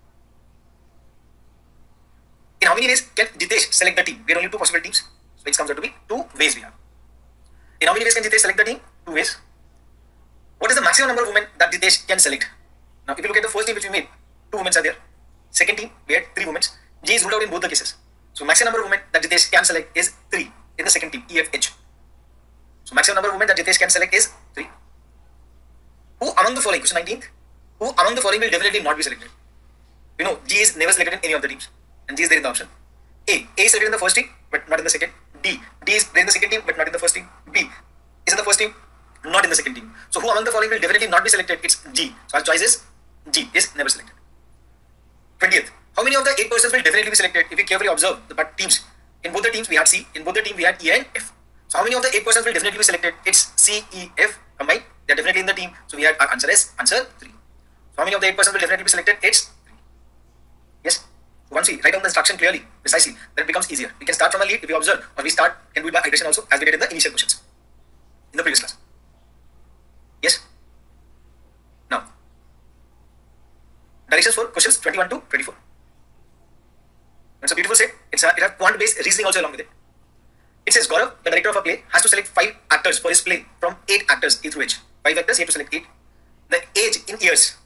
In how many ways can Jitesh select the team? We have only 2 possible teams. So it comes out to be 2 ways we have. In how many ways can Jitesh select the team? 2 ways. What is the maximum number of women that Jitesh can select? Now if you look at the first team which we made, 2 women are there. Second team, we had 3 women. G is ruled out in both the cases. So maximum number of women that Jitesh can select is 3 in the second team, E, F, H. So maximum number of women that Jitesh can select is 3. Who among the following, question 19th, who among the following will definitely not be selected? You know, G is never selected in any of the teams. And G is there in the option. A is selected in the first team, but not in the second. D is there in the second team, but not in the first team. B is in the first team, not in the second team. So who among the following will definitely not be selected? It's G. So our choice is G is never selected. 20th. How many of the 8 persons will definitely be selected? If you carefully observe the teams, in both the teams we had C, in both the teams we had E and F. So how many of the 8 persons will definitely be selected? It's C, E, F combined. They are definitely in the team. So we had our answer is answer 3. So how many of the 8 persons will definitely be selected? It's 3. Yes. Once we write down the instruction clearly, precisely, then it becomes easier. We can start from a lead if we observe, or we can do it by iteration also, as we did in the initial questions in the previous class. Yes. Now, directions for questions 21 to 24. It's a beautiful set. It has quant-based reasoning also along with it. It says Gaurav, the director of a play, has to select 5 actors for his play from 8 actors, A through H. 5 actors, he has to select 8. The age in years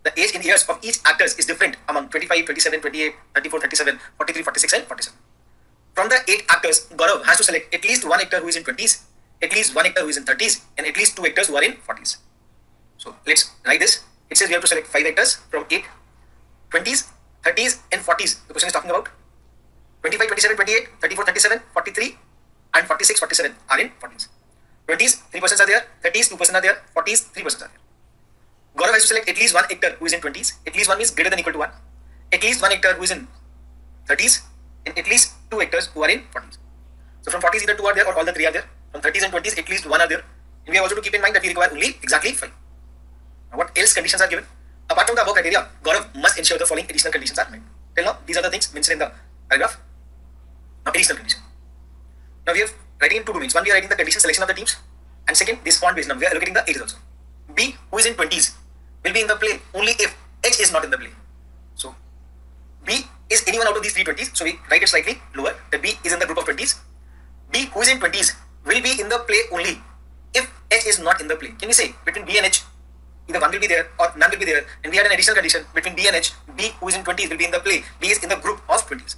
the age in years of each actors is different among 25, 27, 28, 34, 37, 43, 46 and 47. From the 8 actors, Gaurav has to select at least one actor who is in 20s, at least one actor who is in 30s and at least 2 actors who are in 40s. So let's write this. It says we have to select 5 actors from 8, 20s, 30s and 40s. The question is talking about 25, 27, 28, 34, 37, 43 and 46, 47 are in 40s. 20s, 3 persons are there, 30s, 2 persons are there, 40s, 3 persons are there. Gaurav has to select at least one actor who is in 20s, at least one means greater than or equal to 1, at least one actor who is in 30s and at least 2 actors who are in 40s. So from 40s either 2 are there or all the 3 are there. From 30s and 20s at least 1 are there. And we have also to keep in mind that we require only exactly 5. Now what else conditions are given? Apart from the above criteria, Gaurav must ensure the following additional conditions are met. Till now, these are the things mentioned in the paragraph. Now additional condition. Now we are writing in 2 domains. One, we are writing the condition selection of the teams. And second, this font based. Now we are allocating the ages also. B, who is in 20s, will be in the play only if H is not in the play. So B is anyone out of these 3 20s. So we write it slightly lower. The B is in the group of 20s. B, who is in 20s, will be in the play only if H is not in the play. Can we say between B and H, either one will be there or none will be there? And we had an additional condition between B and H. B, who is in 20s, will be in the play. B is in the group of 20s.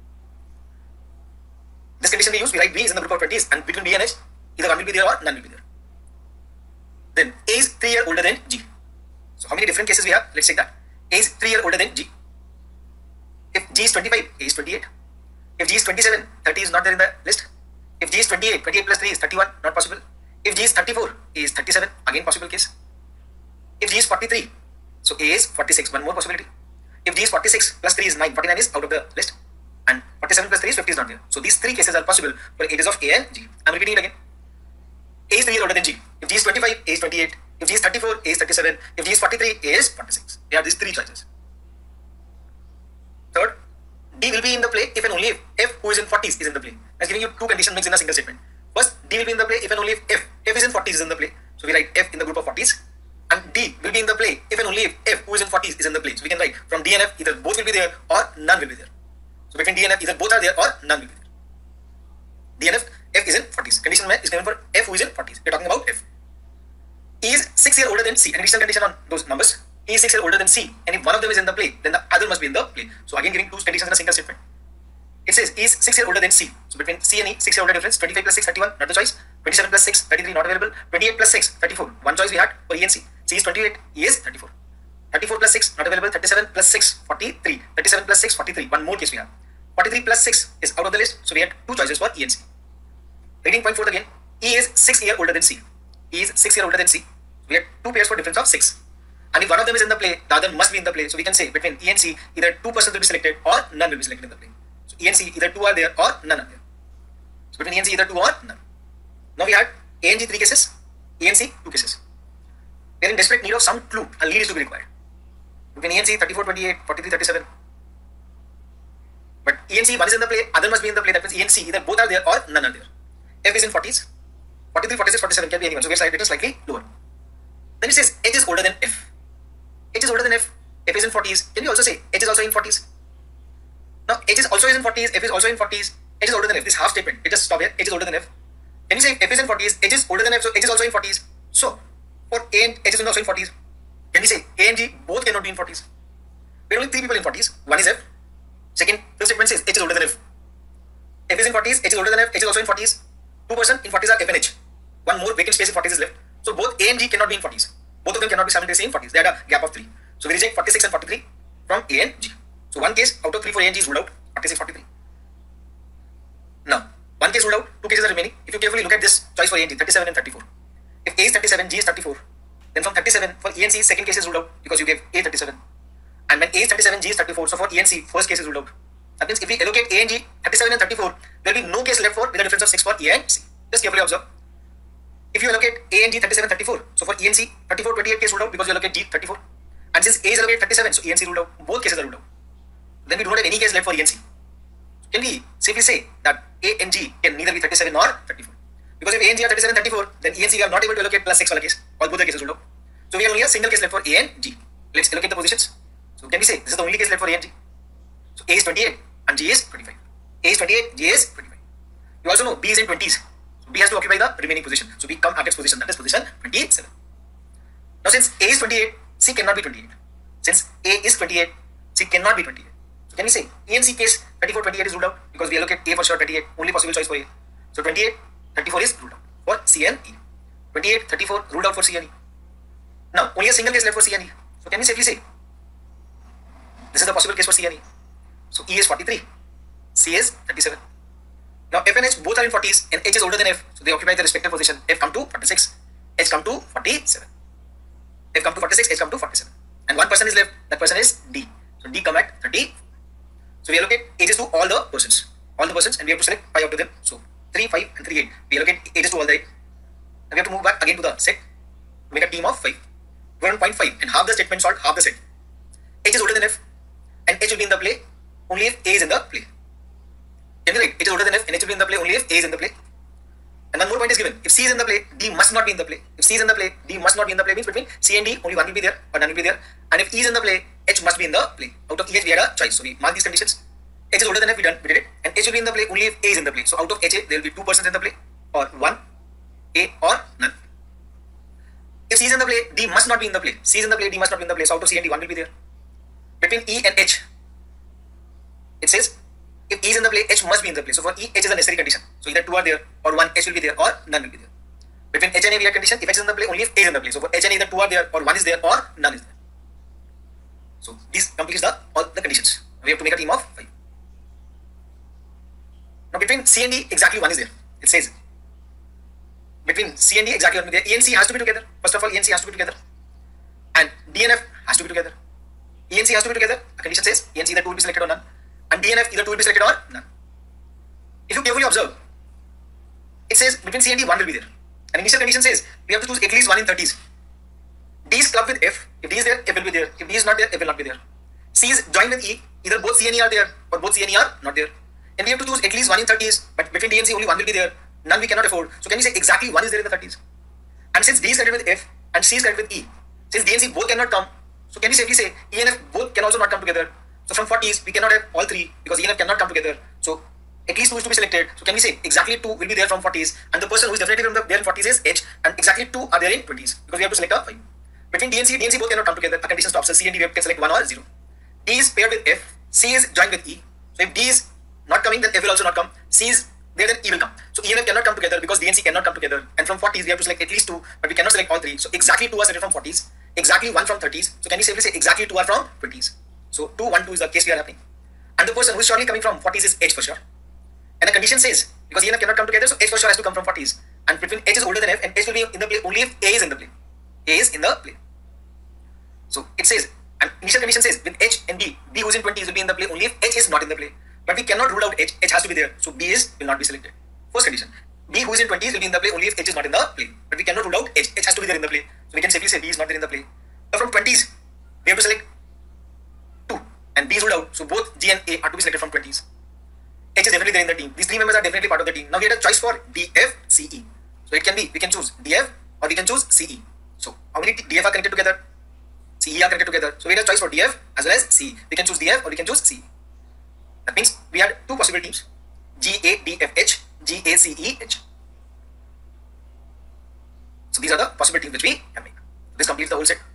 This condition we use, we write B is in the group of 20s and between B and H, either one will be there or none will be there. Then A is 3 years older than G. So how many different cases we have? Let's take that. A is 3 years older than G. If G is 25, A is 28. If G is 27, 30 is not there in the list. If G is 28, 28 plus 3 is 31, not possible. If G is 34, A is 37, again possible case. If G is 43, so A is 46, one more possibility. If G is 46 plus 3 is 9, 49 is out of the list. And 47 plus 3 is 50 is not there. So these 3 cases are possible for ages of A and G. I am repeating it again. A is 3 years older than G. If G is 25, A is 28. If G is 34, A is 37. If G is 43, A is 46. We have these 3 choices. Third, D will be in the play if and only if F, who is in 40s, is in the play. I am giving you 2 conditions mixed in a single statement. First, D will be in the play if and only if F is in 40s is in the play. So we write F in the group of 40s. And D will be in the play if and only if F, who is in 40s, is in the play. So we can write from D and F, either both will be there or none will be there. So between D and F, either both are there or none will be there. D and F is in 40s. Condition is given for F, who is in 40s. We are talking about F. E is 6 years older than C. An additional condition on those numbers. E is 6 years older than C. And if one of them is in the play, then the other must be in the play. So again giving 2 conditions in a single statement. It says E is 6 years older than C. So between C and E, 6 year older difference. 25 plus 6, 31, not the choice. 27 plus 6, 33, not available. 28 plus 6, 34. One choice we had for E and C. C is 28, E is 34. 34 plus 6, not available. 37 plus 6, 43. 37 plus 6, 43. One more case we have. 43 plus 6 is out of the list. So we had 2 choices for E and C. Reading point 4 again. E is 6 years older than C. E is 6 years older than C. We had 2 pairs for difference of 6. And if one of them is in the play, the other must be in the play. So we can say between E and C, either 2 persons will be selected or none will be selected in the play. So E and C, either 2 are there or none are there. So between E and C, either 2 or none. Now we had A and G 3 cases, E and C 2 cases. We are in desperate need of some clue. A lead is to be required. Between E and C, 34, 28, 43, 37. But E and C, one is in the play, other must be in the play. That means E and C, either both are there or none are there. F is in 40s. 43, 46, 47 can be anyone. So we have selected it slightly lower. Then it says H is older than F. H is older than F. F is in 40s. Can we also say H is also in 40s? Now H is also in 40s. F is also in 40s. H is older than F. This half statement. It just stop here. H is older than F. Can you say F is in 40s? H is older than F. So H is also in 40s. So for A and H is also in 40s. Can we say A and G both cannot be in 40s? There are only 3 people in 40s. One is F. Second, fifth statement says H is older than F. F is in 40s. H is older than F. H is also in 40s. 2 persons in 40s are F and H. One more vacant space in 40s is left. So both A and G cannot be in 40s. Both of them cannot be simultaneously in 40s. They had a gap of 3. So we reject 46 and 43 from A and G. So one case out of 3 for A and G is ruled out. 46, 43. Now, one case ruled out. 2 cases are remaining. If you carefully look at this choice for A and G, 37 and 34. If A is 37, G is 34. Then from 37 for E and C, second case is ruled out because you gave A 37. And when A is 37, G is 34. So for E and C, first case is ruled out. That means if we allocate A and G 37 and 34, there will be no case left for with a difference of 6 for E and C. Just carefully observe. If you allocate A and G 37, 34, so for E and C, 34, 28 case ruled out because you allocate G 34. And since A is allocated 37, so E and C ruled out. Both cases are ruled out. Then we do not have any case left for E and C. Can we safely say that A and G can neither be 37 nor 34? Because if A and G are 37, 34, then E and C we are not able to allocate plus 6 for a case. All both the cases ruled out. So we have only a single case left for A and G. Let's allocate the positions. So can we say this is the only case left for A and G? So A is 28 and G is 25. A is 28, G is 25. You also know B is in 20s. So B has to occupy the remaining position. So B come at its position, that is position 27. Now since A is 28, C cannot be 28. Since A is 28, C cannot be 28. So can we say E and C case 34, 28 is ruled out because we allocate A for sure 28, only possible choice for A. So 28, 34 is ruled out for C and E. 28, 34 ruled out for C and E. Now only a single case left for C and E. So can we safely say this is the possible case for C and E. So E is 43, C is 37. Now F and H both are in 40s and H is older than F, so they occupy the respective position. F come to 46, H come to 47. F come to 46, H come to 47. And one person is left, that person is D. So D come at 30. So we allocate ages to all the persons, and we have to select 5 out of them. So 3, 5 and 3, 8. We allocate ages to all the 8. And we have to move back again to the set, make a team of 5. 1.5 and half the statement solved, half the set. H is older than F and H will be in the play only if A is in the play. Can we write H is older than F and H will be in the play only if A is in the play? And one more point is given. If C is in the play, D must not be in the play. If C is in the play, D must not be in the play means between C and D only one will be there or none will be there. And if E is in the play, H must be in the play. Out of EH we had a choice. So we mark these conditions. H is older than F, we did it. And H will be in the play only if A is in the play. So out of HA there will be 2 persons in the play or 1, A or none. If C is in the play, D must not be in the play. C is in the play, D must not be in the play. So out of C and D, 1 will be there. Between E and H, it says if E is in the play, H must be in the play. So for E, H is a necessary condition. So either 2 are there or 1, H will be there or none will be there. Between H and A, we have condition if H is in the play, only if A is in the play. So for H and A, either 2 are there or 1 is there or none is there. So this completes all the conditions. We have to make a team of 5. Now between C and D, exactly 1 is there. It says between C and D, exactly 1 is there. E and C has to be together. First of all, E and C has to be together. And D and F has to be together. E and C has to be together. The condition says E and C either 2 will be selected or none. And D and F either 2 will be selected or none. If you carefully observe, it says between C and D 1 will be there. And initial condition says we have to choose at least 1 in 30s. D is clubbed with F. If D is there, F will be there. If D is not there, F will not be there. C is joined with E. Either both C and E are there or both C and E are not there. And we have to choose at least 1 in 30s. But between D and C only 1 will be there. None we cannot afford. So can we say exactly 1 is there in the 30s? And since D is connected with F and C is connected with E, since D and C both cannot come, so can we safely say E and F both can also not come together? So from 40s, we cannot have all 3 because E and F cannot come together. So at least 2 is to be selected. So can we say exactly 2 will be there from 40s and the person who is definitely from there in 40s is H and exactly 2 are there in 20s because we have to select a 5. Between D and C both cannot come together. A condition stops. So C and D we can select 1 or 0. D is paired with F. C is joined with E. So if D is not coming, then F will also not come. C is there, then E will come. So E and F cannot come together because D and C cannot come together. And from 40s, we have to select at least 2, but we cannot select all 3. So exactly 2 are selected from 40s, exactly 1 from 30s. So can we safely say exactly 2 are from 20s? So 2, 1, 2 is the case we are happening. And the person who is surely coming from 40s is H for sure. And the condition says, because E and F cannot come together, so H for sure has to come from 40s. And between H is older than F, and H will be in the play only if A is in the play. A is in the play. So it says, and initial condition says, with H and B, B who is in 20s will be in the play only if H is not in the play. But we cannot rule out H. H has to be there. So B will not be selected. First condition. B who is in 20s will be in the play only if H is not in the play. But we cannot rule out H. H has to be there in the play. So we can safely say B is not there in the play. Now from 20s, we have to select 2. And B is ruled out. So both G and A are to be selected from 20s. H is definitely there in the team. These 3 members are definitely part of the team. Now we had a choice for D, F, C, E. So it can be, we can choose D, F or we can choose C, E. So how many D, F are connected together? C, E are connected together. So we had a choice for D, F as well as C. We can choose D, F or we can choose C. That means we had 2 possible teams. G, A, D, F, H, G, A, C, E, H. So these are the possible teams which we can make. This completes the whole set.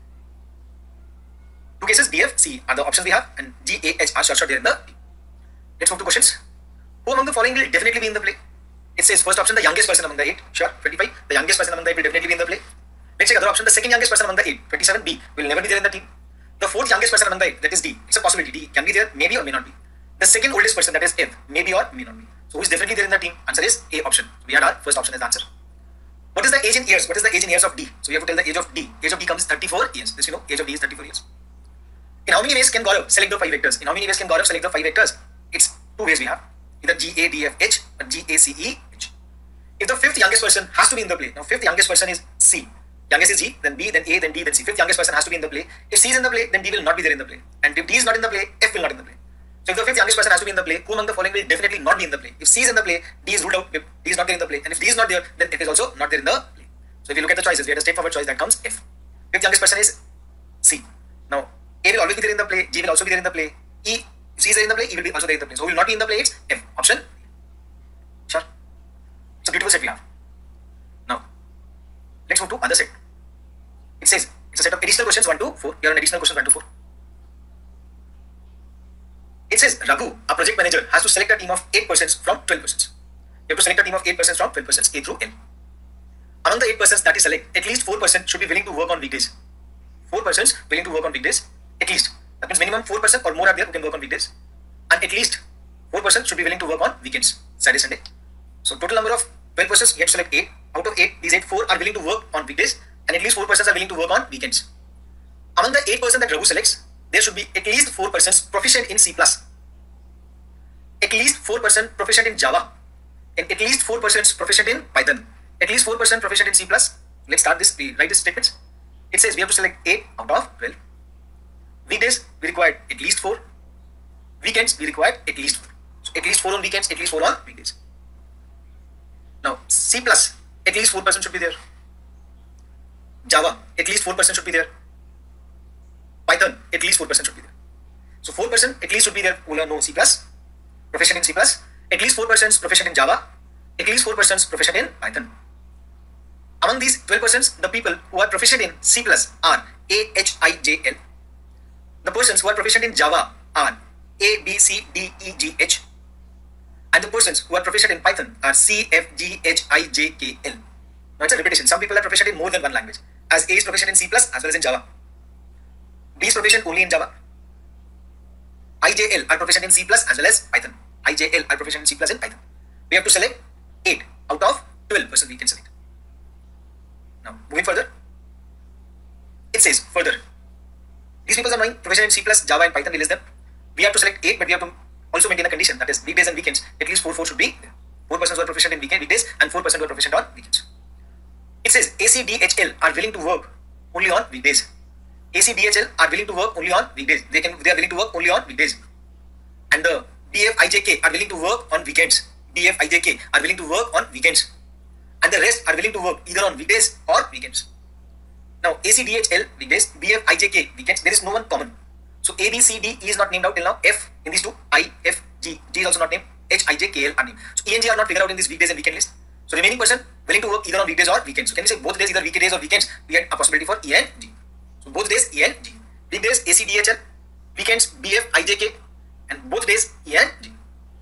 2 cases, D, F, C are the options we have and G, A, H are short there in the team. Let's move to questions. Who among the following will definitely be in the play? It says first option, the youngest person among the 8. Sure, 25. The youngest person among the 8 will definitely be in the play. Let's take other option. The second youngest person among the 8, 27, B, will never be there in the team. The fourth youngest person among the 8, that is D. It's a possibility. D can be there, maybe or may not be. The second oldest person, that is F, maybe or may not be. So who is definitely there in the team? Answer is A option. We had our first option as the answer. What is the age in years? What is the age in years of D? So we have to tell the age of D. Age of D comes 34 years. This you know, age of D is 34 years. In how many ways can Gaurav select the 5 vectors? In how many ways can Gaurav select the 5 vectors? It's 2 ways we have. Either G, A, D, F, H or G, A, C, E, H. If the 5th youngest person has to be in the play, now 5th youngest person is C. Youngest is G, then B, then A, then D, then C. 5th youngest person has to be in the play. If C is in the play, then D will not be there in the play. And if D is not in the play, F will not in the play. So if the 5th youngest person has to be in the play, who among the following will definitely not be in the play? If C is in the play, D is ruled out. If D is not there in the play, and if D is not there, then F is also not there in the play. So if you look at the choices, we had a straightforward choice that comes F. 5th youngest person is C. Now A will always be there in the play, G will also be there in the play. E, if C is there in the play, E will be also there in the play. So who will not be in the play? It's F option. Sure. It's a beautiful set we have. Now let's move to other set. It says it's a set of additional questions 1 to 4. Here are an additional questions 1 to 4. It says Raghu, a project manager, has to select a team of 8 persons from 12 persons. You have to select a team of 8 persons from 12 persons, A through N. Among the 8 persons that is select, at least 4 persons should be willing to work on weekdays. 4 persons willing to work on weekdays, at least. That means minimum 4 persons or more are there who can work on weekdays. And at least 4 persons should be willing to work on weekends, Saturday, Sunday. So total number of 12 persons, you have to select 8. Out of 8, these 8, 4 are willing to work on weekdays and at least 4 persons are willing to work on weekends. Among the 8 persons that Raghu selects, there should be at least 4 persons proficient in C+, at least 4 persons proficient in Java, and at least 4 persons proficient in Python, at least 4 persons proficient in C+. Let's start this, write this statement. It says we have to select 8 out of 12. Weekdays, we require at least 4. Weekends, we require at least 4. So at least 4 on weekends, at least 4 on weekdays. Now, C+, at least 4 persons should be there. Java, at least 4 persons should be there. Python, at least 4 persons should be there. So 4 persons at least should be there who know C+, proficient in C+, at least 4 persons proficient in Java, at least 4 persons proficient in Python. Among these 12 persons, the people who are proficient in C+, are AHIJL. The persons who are proficient in Java are ABCDEGH. And the persons who are proficient in Python are CFGHIJKL. Now it's a repetition. Some people are proficient in more than one language, as A is proficient in C+, as well as in Java. B is proficient only in Java. IJL are proficient in C+, as well as Python. IJL are proficient in C+, and Python. We have to select 8 out of 12 persons we can select. Now, moving further, it says further, these people are knowing proficient in C+, Java, and Python. We list them. We have to select 8, but we have to also maintain a condition, that is weekdays and weekends. At least 4 should be there. 4 persons who are proficient in weekdays and 4 persons who are proficient on weekends. It says ACDHL are willing to work only on weekdays. ACDHL are willing to work only on weekdays. They are willing to work only on weekdays. And the BFIJK are willing to work on weekends. BFIJK are willing to work on weekends. And the rest are willing to work either on weekdays or weekends. Now ACDHL weekdays, BFIJK weekends, there is no one common. So A, B, C, D, E is not named out till now. F in these two, I, F, G. G is also not named. H, I, J, K, L are named. So E and G are not figured out in this weekdays and weekend list. So remaining person willing to work either on weekdays or weekends. So can we say both days, either weekdays or weekends, we get a possibility for E and G. So both days E and G. Weekdays ACDHL, weekends BF, IJK, and both days E and G.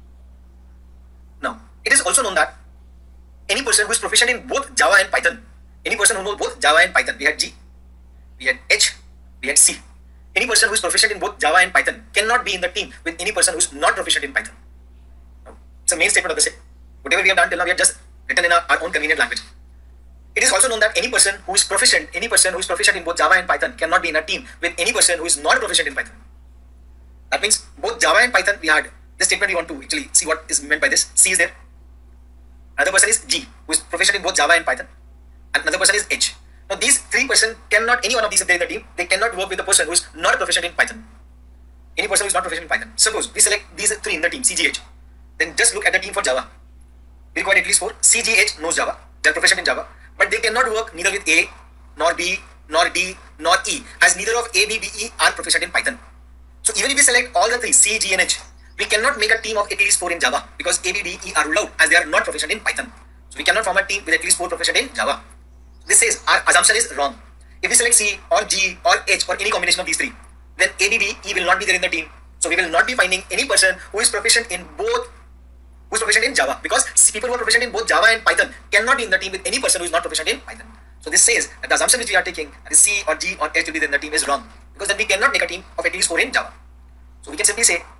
Now it is also known that any person who is proficient in both Java and Python, any person who knows both Java and Python, we had G, we had H, we had C. Any person who is proficient in both Java and Python cannot be in the team with any person who is not proficient in Python. Now, it's a main statement of the set. Whatever we have done till now, we have just written in our own convenient language. It is also known that any person who is proficient in both Java and Python cannot be in a team with any person who is not proficient in Python. That means both Java and Python, we had this statement. We want to actually see what is meant by this. C is there. Another person is G, who is proficient in both Java and Python. And another person is H. Now these 3 persons cannot, any one of these if they are in the team, they cannot work with the person who is not proficient in Python. Any person who is not proficient in Python. Suppose we select these 3 in the team, CGH. Then just look at the team for Java. We require at least 4. CGH knows Java. They are proficient in Java. But they cannot work neither with A, nor B, nor D, nor E, as neither of A, B, B, E are proficient in Python. So even if we select all the 3, C, G, and H, we cannot make a team of at least 4 in Java because A, B, D, E are ruled out as they are not proficient in Python. So we cannot form a team with at least 4 proficient in Java. This says our assumption is wrong. If we select C or G or H or any combination of these 3, then A, B, D, E will not be there in the team. So we will not be finding any person who is proficient in both, who is proficient in Java, because people who are proficient in both Java and Python cannot be in the team with any person who is not proficient in Python. So this says that the assumption which we are taking, that is C or G or H will be there in the team, is wrong, because then we cannot make a team of at least 4 in Java. So we can simply say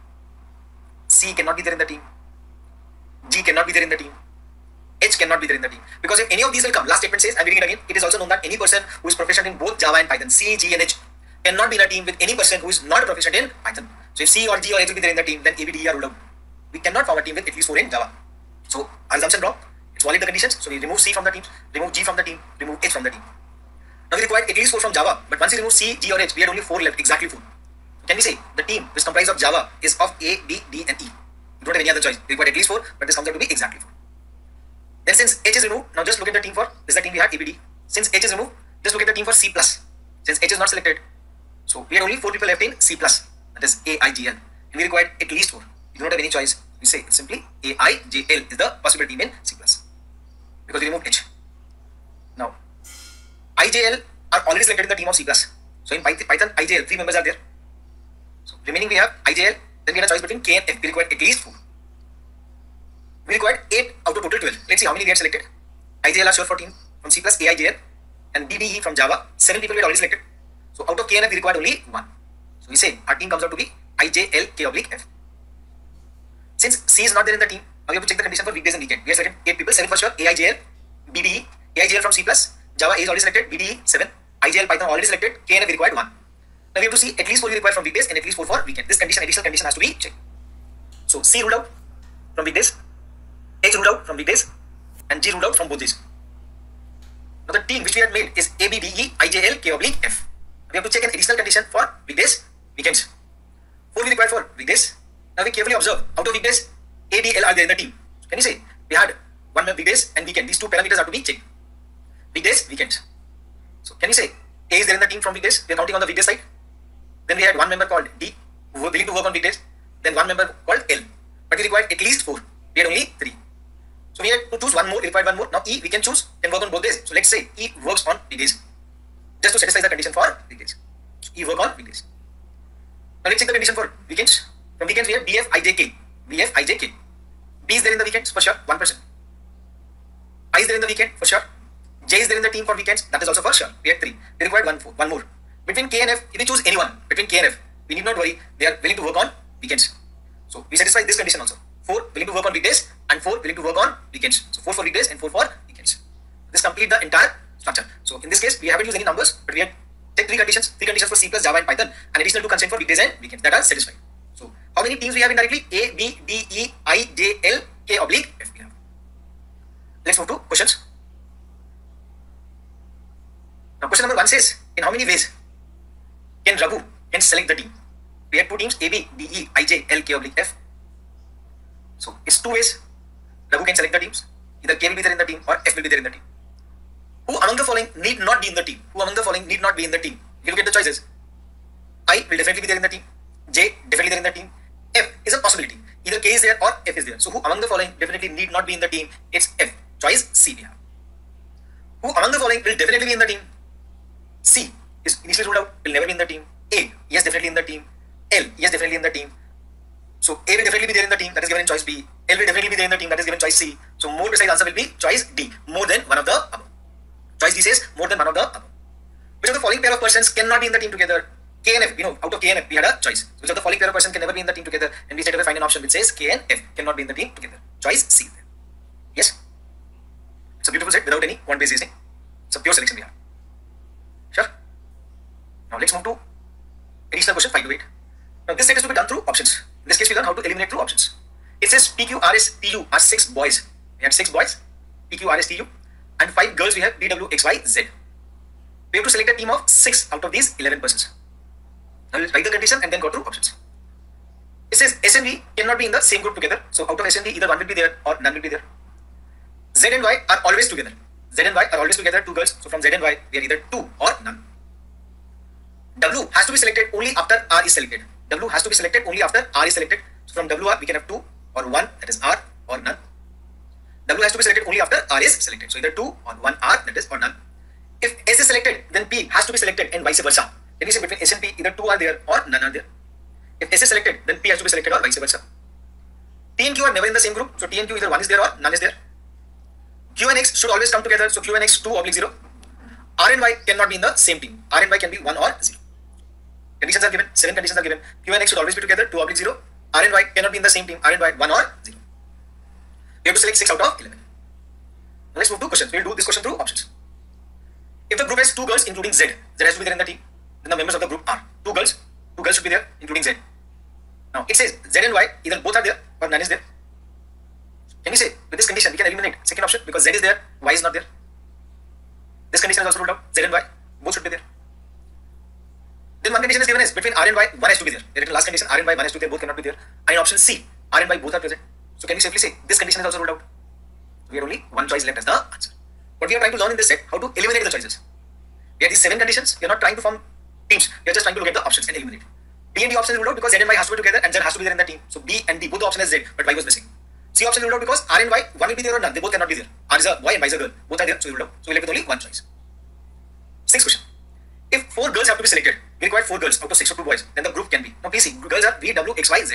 C cannot be there in the team, G cannot be there in the team, H cannot be there in the team, because if any of these will come, last statement says, I'm reading it again, it is also known that any person who is proficient in both Java and Python, C, G, and H, cannot be in a team with any person who is not proficient in Python. So if C or G or H will be there in the team, then A, B, D, E are ruled out. We cannot form a team with at least 4 in Java. So our assumption wrong. It's valid the conditions. So we remove C from the team, remove G from the team, remove H from the team. Now we require at least 4 from Java, but once we remove C, G, or H, we had only 4 left, exactly 4. Can we say the team which comprises of Java is of A, B, D, and E? We don't have any other choice. We require at least 4, but this comes out to be exactly 4. Then since H is removed, now just look at the team for, this is the team we had, ABD. Since H is removed, just look at the team for C+. Since H is not selected, so we had only 4 people left in C+, that is AIGL. And we required at least 4. We do not have any choice. We say simply AIJL is the possible team in C+, because we removed H. Now, IJL are already selected in the team of C+. So in Python, IJL, 3 members are there. So remaining we have IJL, then we had a choice between K and F. We required at least 4. We required 8 out of total 12. Let's see how many we had selected. IJL are sure for team from C plus AIJL and BDE from Java. 7 people we had already selected. So out of K and F we required only 1. So we say our team comes out to be IJL K oblique F. Since C is not there in the team, now we have to check the condition for weekdays and weekend. We have selected 8 people, 7 for sure, AIJL, BDE, AIJL from C plus, Java A is already selected, BDE 7, IJL Python already selected, K and F we required 1. Now we have to see at least 4 we require from weekdays and at least 4 for weekend. This condition, additional condition has to be checked. So C ruled out from weekdays, H ruled out from weekdays, and G ruled out from both these. Now the team which we had made is ABDE IJL K oblique F. We have to check an additional condition for weekdays, weekends. 4 we require for weekdays. Now we carefully observe out of weekdays, ADL are there in the team. So can you say we had 1 weekdays and weekend? These 2 parameters have to be checked. Weekdays, weekends. So can you say A is there in the team from weekdays? We are counting on the weekday side. Then we had 1 member called D who were willing to work on weekdays. Then 1 member called L. But we required at least 4. We had only 3. So we had to choose 1 more, we required 1 more. Now E we can choose, can work on both days. So let's say E works on weekdays. Just to satisfy the condition for weekdays. So E work on weekdays. Now let's check the condition for weekends. From weekends we have BF IJK. BF IJK. B is there in the weekends for sure, 1%. I is there in the weekend for sure. J is there in the team for weekends, that is also for sure. We had 3. We required 1 more. Between K and F, if we choose anyone, between K and F, we need not worry, they are willing to work on weekends. So we satisfy this condition also. 4 willing to work on weekdays and 4 willing to work on weekends. So 4 for weekdays and 4 for weekends. This complete the entire structure. So in this case, we haven't used any numbers, but we have checked 3 conditions for C plus Java and Python, and additional 2 constraints for weekdays and weekends that are satisfied. So how many teams we have indirectly? A, B, D, E, I, J, L, K oblique F we have. Let's move to questions. Now question number 1 says, in how many ways can Raghu select the team? We had 2 teams, A, B, D, E, I, J, L, K oblique F. So it's 2 ways Raghu can select the teams. Either K will be there in the team or F will be there in the team. Who among the following need not be in the team? Who among the following need not be in the team? If you look at the choices, I will definitely be there in the team. J definitely there in the team. F is a possibility. Either K is there or F is there. So who among the following definitely need not be in the team? It's F. Choice C we have. Who among the following will definitely be in the team? C is initially ruled out, will never be in the team. A, yes, definitely in the team. L, yes, definitely in the team. So A will definitely be there in the team, that is given in choice B. L will definitely be there in the team, that is given choice C. So more precise answer will be choice D, more than one of the above. Choice D says more than one of the above. Which of the following pair of persons cannot be in the team together? K and F, out of K and F we had a choice. So which of the following pair of persons can never be in the team together? And we straight away find an option which says K and F cannot be in the team together. Choice C. Yes. It's a beautiful set without any one-based reasoning. It's a pure selection we have. Sure. Now let's move to additional question 5 to 8. Now this set is to be done through options. In this case we learn how to eliminate through options. It says PQ, RS, TU are 6 boys. We had 6 boys, PQ, RS, TU, and 5 girls we have BW, XY, Z. We have to select a team of 6 out of these 11 persons. Now let's write the condition and then go through options. It says S and V cannot be in the same group together. So out of S and V either one will be there or none will be there. Z and Y are always together. Z and Y are always together, 2 girls. So from Z and Y we are either 2 or none. W has to be selected only after R is selected. W has to be selected only after R is selected. So from WR we can have 2 or 1, that is R, or none. W has to be selected only after R is selected. So either 2 or 1 R, that is, or none. If S is selected, then P has to be selected and vice versa. Then we say between S and P either 2 are there or none are there. If S is selected, then P has to be selected or vice versa. T and Q are never in the same group. So T and Q either 1 is there or none is there. Q and X should always come together. So Q and X 2/0. R and Y cannot be in the same team. R and Y can be 1 or 0. Conditions are given. 7 conditions are given. Q and X should always be together. 2/0. R and Y cannot be in the same team. R and Y 1 or 0. We have to select 6 out of 11. Now let's move to questions. We will do this question through options. If the group has 2 girls including Z, Z has to be there in the team. Then the members of the group are 2 girls. 2 girls should be there including Z. Now it says Z and Y either both are there or none is there. Can we say with this condition we can eliminate second option because Z is there, Y is not there. This condition is also ruled out. Z and Y both should be there. Then one condition is given as between R and Y 1 has to be there. The last condition R and Y 1 has to be there, both cannot be there. And in option C R and Y both are present. So can we safely say this condition is also ruled out? We have only one choice left as the answer. What we are trying to learn in this set, how to eliminate the choices. We have these 7 conditions. We are not trying to form teams. We are just trying to look at the options and eliminate. D and D option is ruled out because Z and Y has to be together and Z has to be there in the team. So B and D both the option is Z, but Y was missing. C option is ruled out because R and Y 1 will be there or none. They both cannot be there. R is a boy and Y is a girl. Both are there, so we ruled out. So we left with only one choice. 6th question. If 4 girls have to be selected, we require 4 girls out of 6 or 2 boys. Then the group can be. Now please see, girls are V, W, X, Y, Z.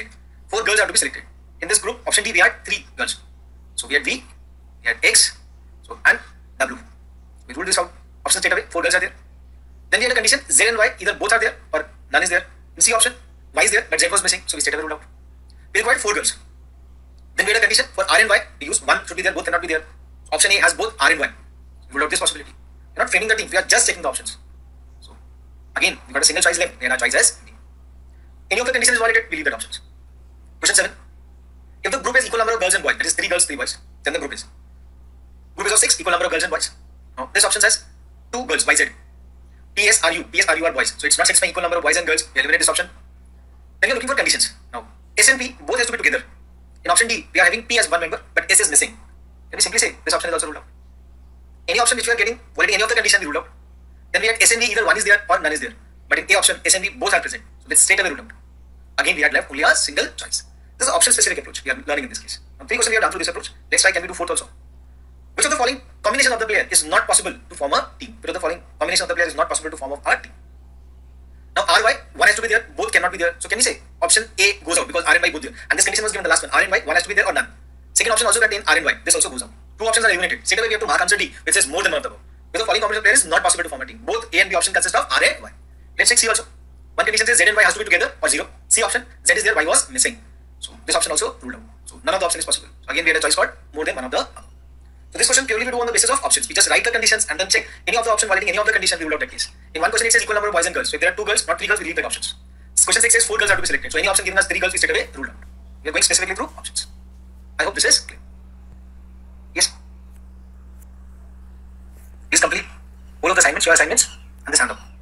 4 girls are to be selected. In this group, option D, we had 3 girls. So we had V, we had X, so and W. We ruled this out. Option straight away, 4 girls are there. Then we had a condition Z and Y, either both are there or none is there. In C option, Y is there, but Z was missing, so we straight away ruled out. We required 4 girls. Then we had a condition for R and Y, we use one should be there, both cannot be there. Option A has both R and Y. We ruled out this possibility. We are not framing the team, we are just checking the options. So again, we got a single choice left, we had our choice as B. Any of the conditions is violated, we leave that options. Question 7. If the group is equal number of girls and boys, that is 3 girls, 3 boys, then the group is of 6, equal number of girls and boys. Now this option says 2 girls, YZ. PSRU are boys. So it's not satisfying equal number of boys and girls. We eliminate this option. Then you're looking for conditions. Now S and P both has to be together. In option D, we are having P as one member, but S is missing. Can we simply say this option is also ruled out? Any option which we are getting, violating any of the conditions we ruled out. Then we had S and D, either one is there or none is there. But in A option, S and D both are present. So let's straight away ruled out. Again, we had left only a single choice. This is an option specific approach we are learning in this case. Now 3 questions we have done through this approach. Let's try, can we do 4th also? Which of the following combination of the player is not possible to form a team? Which of the following combination of the player is not possible to form a team? Now RY, one has to be there, both cannot be there. So can we say option A goes out because R and Y both there? And this condition was given the last one. R and Y, one has to be there or none. Second option also contain R and Y. This also goes out. 2 options are eliminated. Straight away we have to mark answer D, which says more than one of the above. Because the following combination of players is not possible to form a team. Both A and B option consist of R and Y. Let's check C also. One condition says Z and Y has to be together or 0. C option, Z is there, Y was missing. So this option also ruled out. So none of the option is possible. So again we had a choice called more than one of the above. So this question purely we do on the basis of options. We just write the conditions and then check any of the option violating any of the condition, we rule out that case. In one question it says equal number of boys and girls. So if there are 2 girls, not 3 girls, we leave that options. Question 6 says 4 girls are to be selected. So any option giving us 3 girls, we straight away rule out. We are going specifically through options. I hope this is clear. Yes. Please complete all of the assignments, your assignments, and this handout.